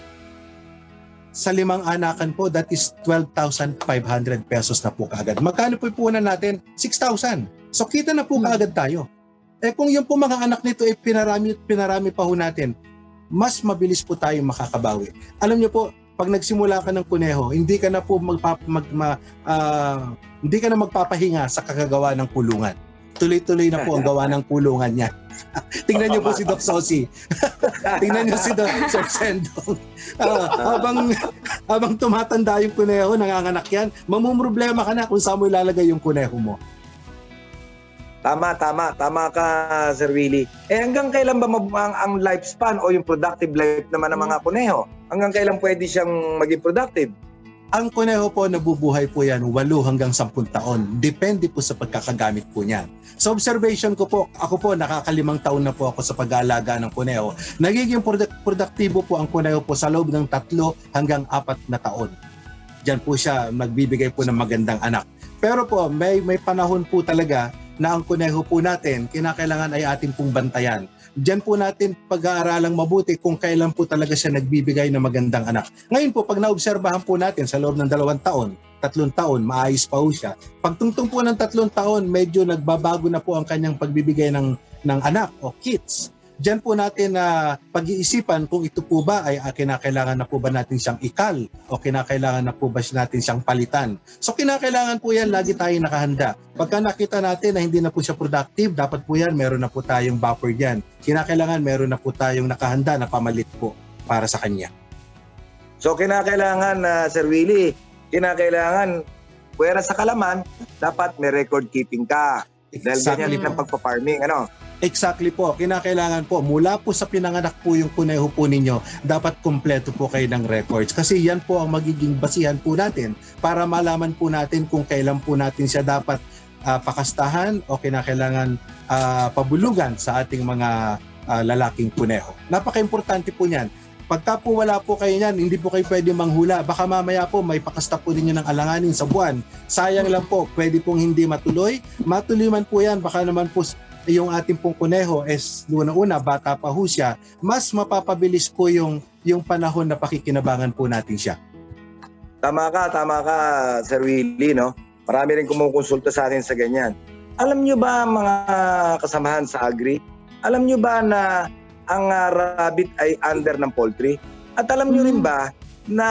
[SPEAKER 5] Sa limang anakan po, that is twelve thousand five hundred pesos na po kaagad. Magkano po ipunan natin? six thousand. So kita na po kaagad tayo. Eh kung yung po mga anak nito ay pinarami, pinarami pa ho natin, mas mabilis po tayo makakabawi. Alam niyo po, pag nagsimula ka ng kuneho, hindi ka na po magpap, mag, ma, uh, hindi ka na magpapahinga sa kagagawa ng kulungan. Tuloy-tuloy na po ang gawa ng kulungan niya. Tingnan niyo po si Doc Sosi. Tingnan niyo si Doc Sir Sendong. Uh, habang, habang tumatanda yung kuneho, nanganganak yan, mamumroblema ka na kung saan mo ilalagay yung kuneho mo.
[SPEAKER 1] Tama, tama. Tama ka, Sir Willie. Eh hanggang kailan ba ang, ang lifespan o yung productive life naman ng mga kuneho? Hanggang kailan pwede siyang maging productive?
[SPEAKER 5] Ang kuneho po, nabubuhay po yan walo hanggang sampung taon. Depende po sa pagkakagamit po niyan. Sa observation ko po, ako po nakakalimang taon na po ako sa pag-aalaga ng kuneho. Nagiging product- produktibo po ang kuneho po sa loob ng tatlo hanggang apat na taon. Diyan po siya magbibigay po ng magandang anak. Pero po, may, may panahon po talaga na ang kuneho po natin, kinakailangan ay ating pong bantayan. Diyan po natin pag-aaralang mabuti kung kailan po talaga siya nagbibigay ng magandang anak. Ngayon po, pag naobserbahan po natin sa loob ng dalawang taon, tatlong taon, maayos pa po siya. Pagtungtong po ng tatlong taon, medyo nagbabago na po ang kanyang pagbibigay ng, ng anak o kids. Diyan po natin na uh, pag-iisipan kung ito po ba ay uh, kinakailangan na po ba natin siyang ikal o kinakailangan na po ba natin siyang palitan. So kinakailangan po yan, lagi tayo nakahanda. Pagka nakita natin na hindi na po siya productive, dapat po yan, meron na po tayong buffer dyan. Kinakailangan meron na po tayong nakahanda na pamalit po para sa kanya.
[SPEAKER 1] So kinakailangan, uh, Sir Willie, kinakailangan, pwera sa kalaman, dapat may record keeping ka. Dahil
[SPEAKER 5] Exactly
[SPEAKER 1] ganyan ang pagpa-farming, ano?
[SPEAKER 5] Exactly po. Kinakailangan po, mula po sa pinanganak po yung kuneho po ninyo, dapat kumpleto po kayo ng records. Kasi yan po ang magiging basihan po natin para malaman po natin kung kailan po natin siya dapat uh, pakastahan o kinakailangan uh, pabulugan sa ating mga uh, lalaking kuneho. Napaka-importante po niyan. Pagka po wala po kayo niyan, hindi po kayo pwede manghula. Baka mamaya po may pakasta po ninyo ng alanganin sa buwan. Sayang lang po, pwede pong hindi matuloy. Matuloy man po yan, baka naman po yung ating pong kuneho is una-una, bata pa ho siya, mas mapapabilis po yung, yung panahon na pakikinabangan po natin siya.
[SPEAKER 1] Tama ka, tama ka, Sir Willie, no? Marami rin kumukonsulta sa atin sa ganyan. Alam nyo ba, mga kasamahan sa Agri, alam nyo ba na ang uh, rabbit ay under ng poultry? At alam nyo rin ba na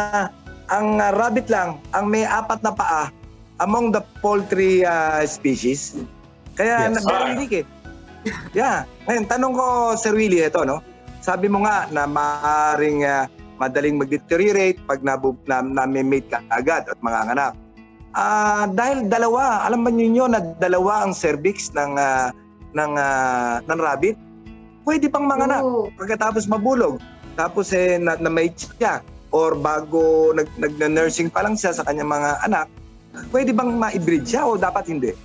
[SPEAKER 1] ang uh, rabbit lang ang may apat na paa among the poultry uh, species? Kaya yes. narinig eh. Yeah. Ngayon, tanong ko, Sir Willie, ito, no? Sabi mo nga na maaaring uh, madaling mag-deteriorate pag na-mate ka agad at mga anak. Uh, dahil dalawa, alam ba niyo na dalawa ang cervix ng, uh, ng, uh, ng rabbit? Pwede pang manganak oh. pagkatapos mabulog. Tapos eh, na-mate siya. Or bago nag-nursing pa lang siya sa kanyang mga anak, pwede bang ma-breed siya o dapat hindi?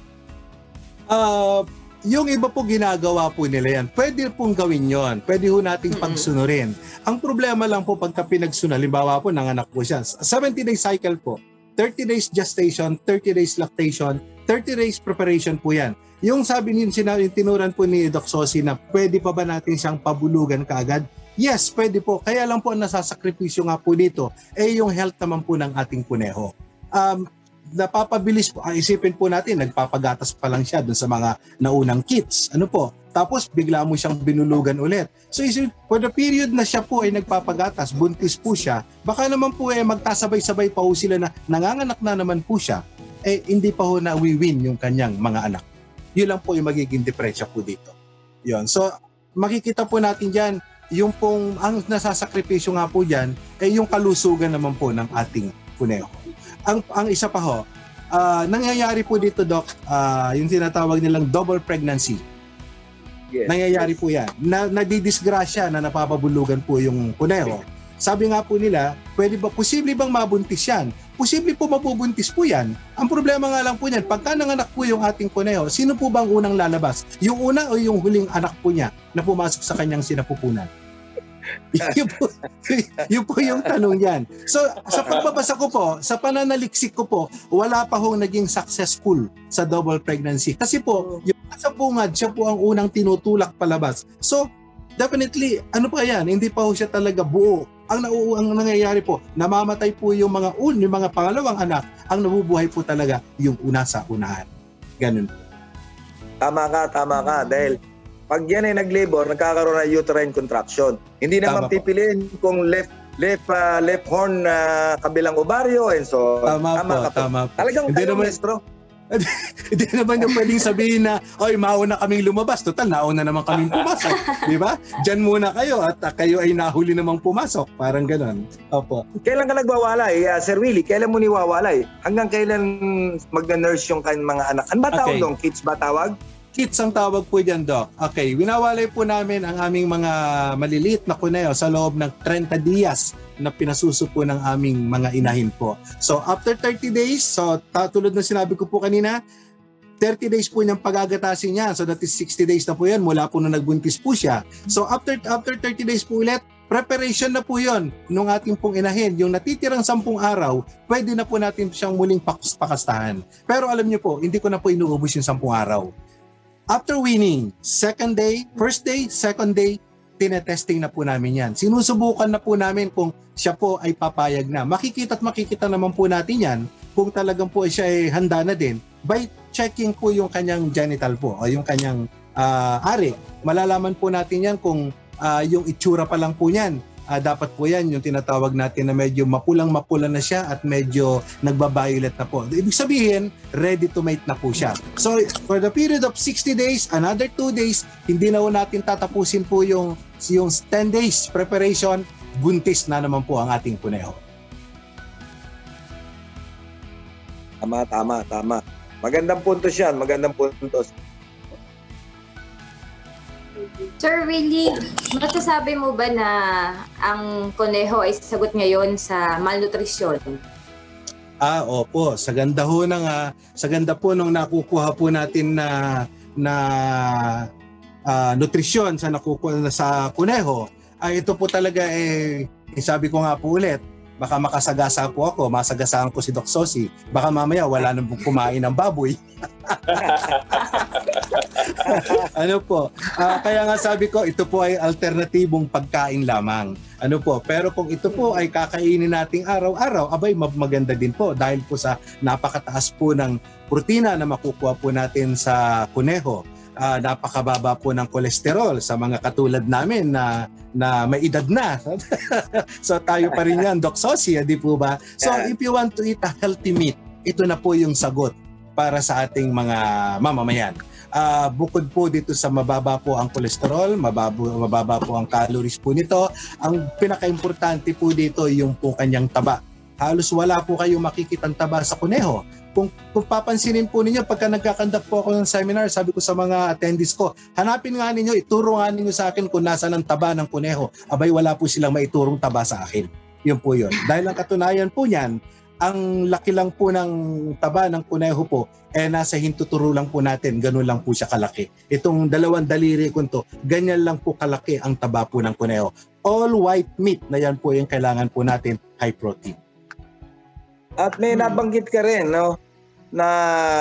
[SPEAKER 5] Uh, yung iba po ginagawa po nila yan. Pwede pong gawin yon. Pwede ho nating mm-hmm. pagsunurin. Ang problema lang po pagka pinagsunal, halimbawa po nanganak po siya. seventy day cycle po. thirty days gestation, thirty days lactation, thirty days preparation po yan. Yung sabi niyo, sinabi, tinuran po ni Doc Sosi na pwede pa ba natin siyang pabulugan kaagad? Yes, pwede po. Kaya lang po ang nasasakripisyo nga po dito eh yung health naman po ng ating kuneho. Um, napapabilis po, isipin po natin, nagpapagatas pa lang siya dun sa mga naunang kits. Ano po? Tapos bigla mo siyang binulugan ulit. So isipin, for the period na siya po ay nagpapagatas, buntis po siya, baka naman po eh magkasabay-sabay pa po sila na nanganganak na naman po siya, eh hindi pa po na-win yung kanyang mga anak. Yun lang po yung magiging depresya po dito. Yun. So makikita po natin dyan, yung pong, ang nasasakripisyo nga po dyan, eh yung kalusugan naman po ng ating kuneho. Ang ang isa pa ho, uh, nangyayari po dito, Doc, uh, yung tinatawag nilang double pregnancy. Yes. Nangyayari po yan. Na, nadidisgrasya na napapabulugan po yung kuneho. Sabi nga po nila, pwede ba, posible bang mabuntis yan? Posible po mabubuntis po yan. Ang problema nga lang po niyan, pagka nanganak po yung ating kuneho, sino po bang unang lalabas? Yung una o yung huling anak po niya na pumasok sa kanyang sinapupunan? yun, po, yun po yung tanong yan. So, sa pagbabasa ko po, sa pananaliksik ko po, wala pa hong naging successful sa double pregnancy. Kasi po, yung sa bungad, siya po ang unang tinutulak palabas. So, definitely, ano pa yan, hindi pa ho siya talaga buo. Ang, nau- ang nangyayari po, namamatay po yung mga un, yung mga pangalawang anak, ang nabubuhay po talaga yung una sa unahan. Ganun po.
[SPEAKER 1] Tama ka, tama ka. Dahil pag yan ay nag-labor, nagkakaroon ng uterine contraction. Hindi naman tama pipiliin po kung left left uh, left horn uh, kabilang ovaryo and so
[SPEAKER 5] tama, tama po,
[SPEAKER 1] ka po.
[SPEAKER 5] Tama po.
[SPEAKER 1] Talagang
[SPEAKER 5] hindi
[SPEAKER 1] tayo,
[SPEAKER 5] naman,
[SPEAKER 1] maestro.
[SPEAKER 5] Hindi naman yung pwedeng sabihin na, oy, mauna kaming lumabas. Total, nauna naman kaming pumasok. Di ba? Diyan muna kayo at uh, kayo ay nahuli namang pumasok. Parang ganon. Opo.
[SPEAKER 1] Kailan ka nagwawalay, uh, Sir Willie? Kailan mo niwawalay? Hanggang kailan mag-nurse yung kanyang mga anak? Ano ba tawag
[SPEAKER 5] okay.
[SPEAKER 1] doon? Kids ba tawag?
[SPEAKER 5] Kids ang tawag po dyan, Doc. Okay, winawalay po namin ang aming mga maliliit na kuneho sa loob ng thirty dias na pinasusupo ng aming mga inahin po. So, after thirty days, so tulad na sinabi ko po kanina, thirty days po niyang pagagatasin niya. So, that is sixty days na po yan mula po na nagbuntis po siya. So, after after thirty days po ulit, preparation na po yun nung ating pong inahin. Yung natitirang sampung araw, pwede na po natin siyang muling pakastahan. Pero alam niyo po, hindi ko na po inuubos yung sampung araw. After winning, second day, first day, second day, tinetesting na po namin yan. Sinusubukan na po namin kung siya po ay papayag na. Makikita at makikita naman po natin yan kung talagang po siya ay handa na din by checking po yung kanyang genital po o yung kanyang uh, ari. Malalaman po natin yan kung Uh, yung itsura pa lang po yan. Uh, dapat po yan yung tinatawag natin na medyo mapulang-mapula na siya at medyo nagbabayulet na po. Ibig sabihin, ready to mate na po siya. So, for the period of sixty days, another two days, hindi na po natin tatapusin po yung, yung ten days preparation, buntis na naman po ang ating kuneho.
[SPEAKER 1] Tama, tama, tama. Magandang puntos yan, magandang puntos.
[SPEAKER 4] Sir Willie, masasabi mo ba na ang kuneho ay sagot ngayon sa malnutrisyon?
[SPEAKER 5] Ah, opo. Sa ganda ho ng, uh, sa ganda po nung nakukuha po natin na na uh, nutrisyon sa nakukuha na sa kuneho, ay ito po talaga eh, sabi ko nga po ulit, baka makasagasa po ako, masagasaan ko si Doc Sosi, baka mamaya wala nang kumain ng baboy. Ano po, uh, kaya nga sabi ko, ito po ay alternatibong pagkain lamang. Ano po, pero kung ito po ay kakainin nating araw-araw, abay maganda din po dahil po sa napakataas po ng protina na makukuha po natin sa kuneho. Uh, napakababa po ng kolesterol sa mga katulad namin na na may edad na. So tayo pa rin yan, Doc Sosi, di po ba? So if you want to eat a healthy meat, ito na po yung sagot para sa ating mga mamamayan. Uh, bukod po dito sa mababa po ang kolesterol, mababa, mababa po ang calories po nito, ang pinaka-importante po dito yung po kanyang taba. Halos wala po kayong makikitang taba sa kuneho. Kung, kung papansinin po ninyo, pagka nagkakandak po ako ng seminar, sabi ko sa mga attendees ko, hanapin nga ninyo, ituro nga ninyo sa akin kung nasa ng taba ng kuneho. Abay, wala po silang maiturong taba sa akin. Yun po yun. Dahil ang katunayan po niyan, ang laki lang po ng taba ng kuneho po, eh nasa hintuturo lang po natin, ganun lang po siya kalaki. Itong dalawang daliri ko to, ganyan lang po kalaki ang taba po ng kuneho. All white meat na yan po yung kailangan po natin, high protein.
[SPEAKER 1] At may nabanggit ka rin, no, na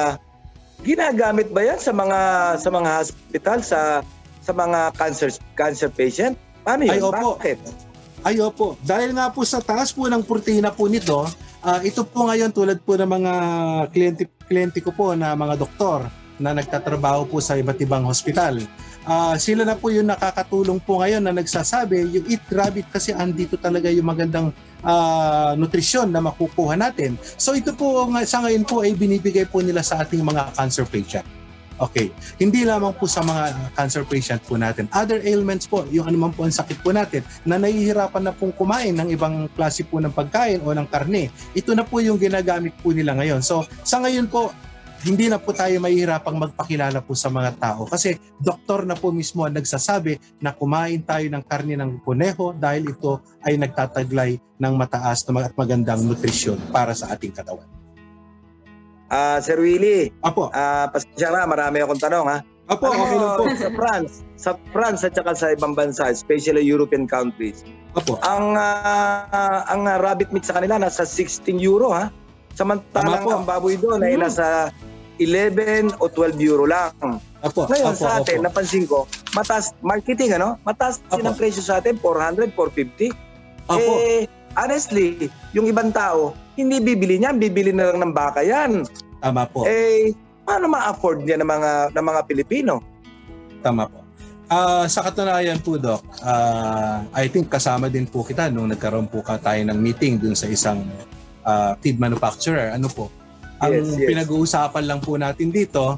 [SPEAKER 1] ginagamit ba yan sa mga sa mga hospital, sa sa mga cancer cancer patient? Paano yun?
[SPEAKER 5] Ay, opo.
[SPEAKER 1] Bakit?
[SPEAKER 5] Ay, opo. Dahil nga po sa taas po ng protina po nito, uh, ito po ngayon tulad po ng mga kliyente, kliyente ko po na mga doktor na nagtatrabaho po sa iba't ibang hospital. Uh, sila na po yung nakakatulong po ngayon na nagsasabi, yung Eat Rabbit kasi andito talaga yung magandang uh, nutrisyon na makukuha natin. So ito po sa ngayon po ay binibigay po nila sa ating mga cancer patient. Okay, hindi lamang po sa mga cancer patient po natin. Other ailments po, yung anuman po ang sakit po natin na nahihirapan na pong kumain ng ibang klase po ng pagkain o ng karne. Ito na po yung ginagamit po nila ngayon. So sa ngayon po, hindi na po tayo mahihirapang magpakilala po sa mga tao kasi doktor na po mismo ang nagsasabi na kumain tayo ng karne ng kuneho dahil ito ay nagtataglay ng mataas at magandang nutrisyon para sa ating katawan.
[SPEAKER 1] Ah, uh, Sir Willie.
[SPEAKER 5] Apo.
[SPEAKER 1] Ah, uh, pasensya na, marami akong tanong ha.
[SPEAKER 5] Apo,
[SPEAKER 1] ano,
[SPEAKER 5] okay lang po.
[SPEAKER 1] Sa France, sa France at saka sa ibang bansa, especially European countries.
[SPEAKER 5] Apo.
[SPEAKER 1] Ang uh, ang uh, rabbit meat sa kanila nasa sixteen euro ha. Samantalang ang baboy doon ay nasa eleven o twelve euro lang.
[SPEAKER 5] Apo,
[SPEAKER 1] Ngayon
[SPEAKER 5] apo,
[SPEAKER 1] sa atin,
[SPEAKER 5] apo.
[SPEAKER 1] napansin ko, mataas, marketing ano, mataas din ang presyo sa atin, four hundred, four fifty.
[SPEAKER 5] Apo.
[SPEAKER 1] Eh, honestly, yung ibang tao, hindi bibili niyan, bibili na lang ng baka yan.
[SPEAKER 5] Tama po.
[SPEAKER 1] Eh, paano ma-afford niya ng mga, ng mga Pilipino?
[SPEAKER 5] Tama po. Uh, sa katunayan po, Doc, uh, I think kasama din po kita nung nagkaroon po ka tayo ng meeting dun sa isang Uh, feed manufacturer, ano po. Ang
[SPEAKER 1] yes, yes.
[SPEAKER 5] pinag-uusapan lang po natin dito,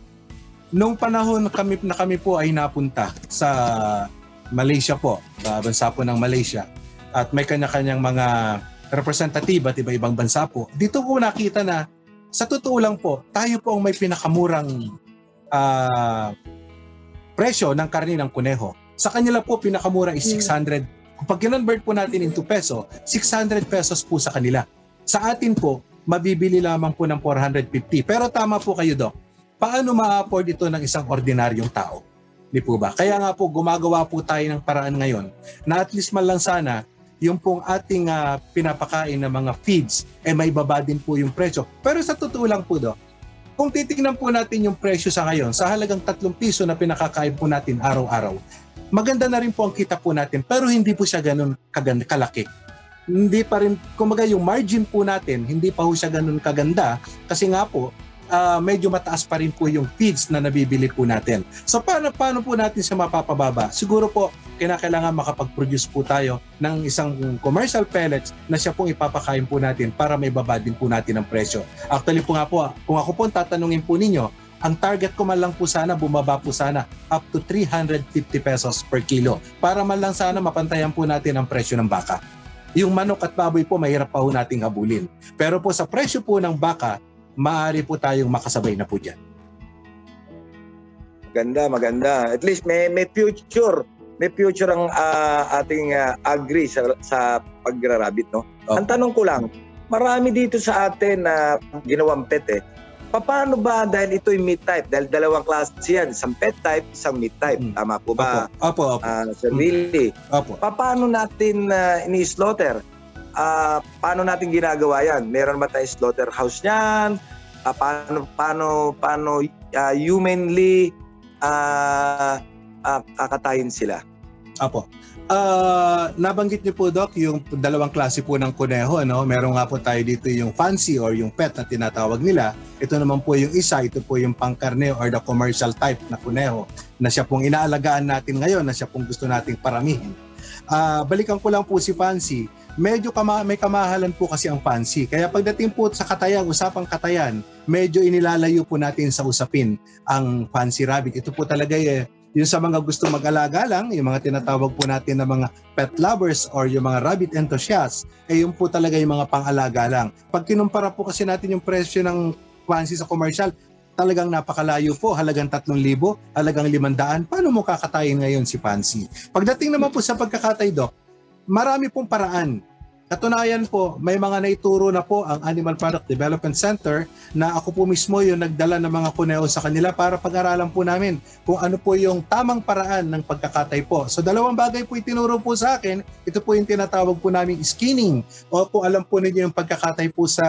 [SPEAKER 5] nung panahon na kami, na kami po ay napunta sa Malaysia po, uh, bansa po ng Malaysia, at may kanya-kanyang mga representative at iba-ibang bansa po, dito po nakita na, sa totoo lang po, tayo po ang may pinakamurang uh, presyo ng karne ng kuneho. Sa kanila po, pinakamura is six hundred. Kung pag kinonvert po natin into peso, six hundred pesos po sa kanila. Sa atin po, mabibili lamang po ng four hundred fifty. Pero tama po kayo, Doc. Paano ma-afford ito ng isang ordinaryong tao? Di po ba? Kaya nga po, gumagawa po tayo ng paraan ngayon na at least man lang sana yung pong ating uh, pinapakain na mga feeds, eh may baba din po yung presyo. Pero sa totoo lang po, Doc, kung titignan po natin yung presyo sa ngayon, sa halagang tatlong piso na pinakakain po natin araw-araw, maganda na rin po ang kita po natin, pero hindi po siya ganun kaganda, kalaki. Hindi pa rin, kumbaga yung margin po natin, hindi pa po siya ganun kaganda, kasi nga po, Uh, medyo mataas pa rin po yung feeds na nabibili po natin. So paano, paano po natin siya mapapababa? Siguro po, kinakailangan makapag-produce po tayo ng isang commercial pellets na siya pong ipapakain po natin para may baba din po natin ang presyo. Actually po nga po, kung ako po tatanungin po ninyo, ang target ko man lang po sana, bumaba po sana up to three hundred fifty pesos per kilo para man lang sana mapantayan po natin ang presyo ng baka. Yung manok at baboy po, mahirap pa po nating habulin. Pero po sa presyo po ng baka, maaari po tayong makasabay na po dyan.
[SPEAKER 1] Maganda, maganda. At least may may future. May future ang uh, ating uh, agri sa, sa pagrarabit, no? Oh. Ang tanong ko lang, marami dito sa atin na uh, ginawang pet eh. Paano ba dahil ito'y meat type? Dahil dalawang klase yan, isang pet type, isang meat type. Hmm. Tama po ba?
[SPEAKER 5] Opo, opo.
[SPEAKER 1] Uh, Sir Willie.
[SPEAKER 5] Opo.
[SPEAKER 1] Paano natin uh, ini-slaughter? Uh, paano natin ginagawa yan? Meron ba tayong slaughterhouse niyan? Uh, paano paano paano uh, humanly uh, uh, kakatayin sila?
[SPEAKER 5] Apo. Uh, nabanggit niyo po, Doc, yung dalawang klase po ng kuneho, ano? Meron nga po tayo dito yung fancy or yung pet na tinatawag nila. Ito naman po yung isa, ito po yung pangkarne or the commercial type na kuneho na siya pong inaalagaan natin ngayon, na siya pong gusto nating paramihin. Uh, balikan ko lang po si Fancy. Medyo kama, may kamahalan po kasi ang Fancy. Kaya pagdating po sa katayan, usapang katayan, medyo inilalayo po natin sa usapin ang Fancy Rabbit. Ito po talaga eh, yung sa mga gusto mag-alaga lang, yung mga tinatawag po natin na mga pet lovers or yung mga rabbit enthusiasts, eh yung po talaga yung mga pang-alaga lang. Pag kinumpara po kasi natin yung presyo ng Fancy sa commercial, talagang napakalayo po, halagang tatlong libo, halagang limandaan. Paano mo kakatayin ngayon si Fancy? Pagdating naman po sa pagkakatay, Doc, marami pong paraan. Katunayan po, may mga naituro na po ang Animal Product Development Center na ako po mismo yung nagdala ng mga kuneho sa kanila para pag-aralan po namin kung ano po yung tamang paraan ng pagkakatay po. So dalawang bagay po itinuro po sa akin. Ito po yung tinatawag po namin skinning o kung alam po ninyo yung pagkakatay po sa,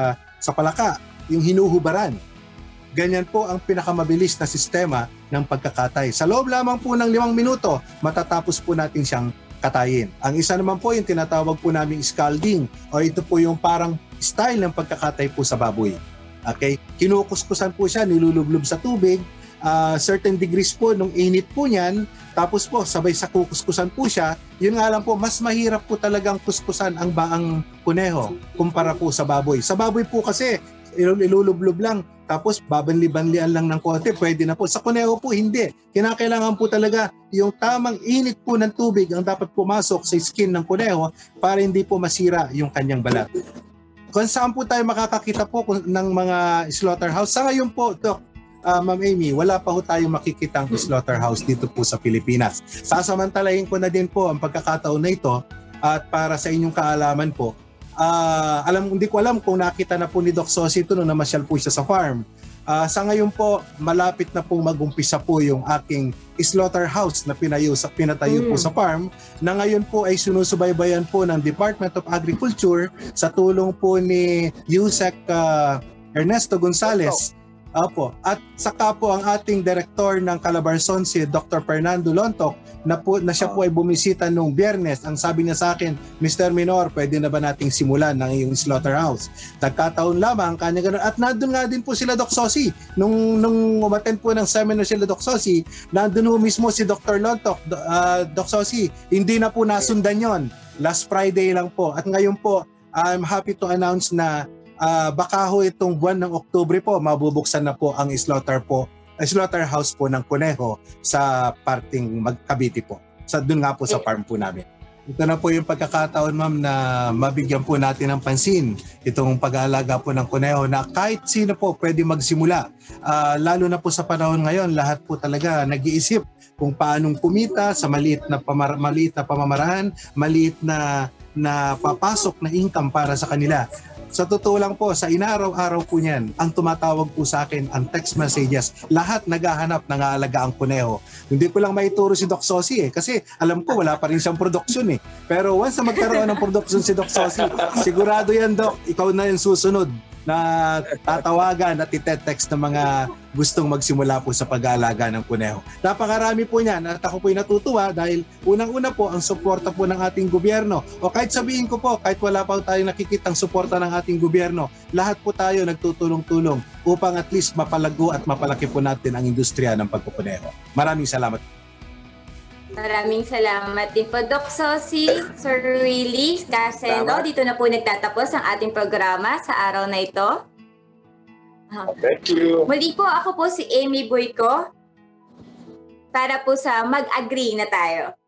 [SPEAKER 5] sa palaka, yung hinuhubaran. Ganyan po ang pinakamabilis na sistema ng pagkakatay. Sa loob lamang po ng limang minuto, matatapos po natin siyang katayin. Ang isa naman po yung tinatawag po namin scalding o ito po yung parang style ng pagkakatay po sa baboy. Okay? Kinukuskusan po siya, nilulublob sa tubig, uh, certain degrees po nung init po niyan, tapos po sabay sa kukuskusan po siya. Yun nga lang po, mas mahirap po talagang kuskusan ang baang kuneho kumpara po sa baboy. Sa baboy po kasi, ilulublob lang, tapos babanli-banlian lang ng konti, pwede na po. Sa kuneho po, hindi. Kinakailangan po talaga yung tamang init po ng tubig ang dapat pumasok sa skin ng kuneho para hindi po masira yung kanyang balat. Kung saan po tayo makakakita po ng mga slaughterhouse? Sa ngayon po, Doc, uh, Ma'am Amy, wala pa po tayong makikitang slaughterhouse dito po sa Pilipinas. Sasamantalahin ko na din po ang pagkakataon na ito at para sa inyong kaalaman po, Uh, alam hindi ko alam kung nakita na po ni Doc Sosi ito nung namasyal po siya sa farm. Uh, sa ngayon po, malapit na po mag-umpisa po yung aking slaughterhouse na pinayo sa pinatayo mm. po sa farm na ngayon po ay sinusubaybayan po ng Department of Agriculture sa tulong po ni Yusek uh, Ernesto Gonzales. Opo. At saka po ang ating direktor ng Calabarzon, si Doctor Fernando Lontoc, na, po, na siya po ay bumisita nung Biyernes. Ang sabi niya sa akin, Mister Minor, pwede na ba nating simulan ng iyong slaughterhouse? Nagkataon lamang, kanya ganun. At nandun nga din po sila Doc Sosi. Nung, nung umattend po ng seminar sila Doc Sosi, nandun po mismo si Doctor Lontoc, uh, Doc Sosi. Hindi na po nasundan yon. Last Friday lang po. At ngayon po, I'm happy to announce na Uh, baka ho itong buwan ng Oktubre po, mabubuksan na po ang slaughter po, uh, slaughterhouse po ng kuneho sa parting Cavite po. Sa doon nga po sa farm po namin. Ito na po yung pagkakataon, ma'am, na mabigyan po natin ng pansin itong pag-aalaga po ng kuneho na kahit sino po pwede magsimula. Uh, lalo na po sa panahon ngayon, lahat po talaga nag-iisip kung paanong kumita sa maliit na, pamar- maliit na pamamaraan, maliit na, na papasok na income para sa kanila. Sa totoo lang po, sa inaraw-araw po niyan, ang tumatawag po sa akin, ang text messages, lahat naghahanap ng aalaga ang kuneho. Hindi ko lang maituro si Doc Sosi eh, kasi alam ko wala pa rin siyang produksyon eh. Pero once na magkaroon ng produksyon si Doc Sosi, sigurado yan Doc, ikaw na yung susunod na tatawagan at itetext ng mga gustong magsimula po sa pag-aalaga ng kuneho. Napakarami po niyan at ako po'y natutuwa dahil unang-una po ang suporta po ng ating gobyerno. O kahit sabihin ko po, kahit wala pa tayong nakikitang suporta ng ating gobyerno, lahat po tayo nagtutulong-tulong upang at least mapalago at mapalaki po natin ang industriya ng pagkukuneho. Maraming salamat.
[SPEAKER 4] Maraming salamat din po, Doc Sosi, Sir Willie, Kasendo. Dito na po nagtatapos ang ating programa sa araw na ito.
[SPEAKER 1] Thank you.
[SPEAKER 4] Muli po, ako po si Amy Boyko para po sa Mag-Agree na tayo.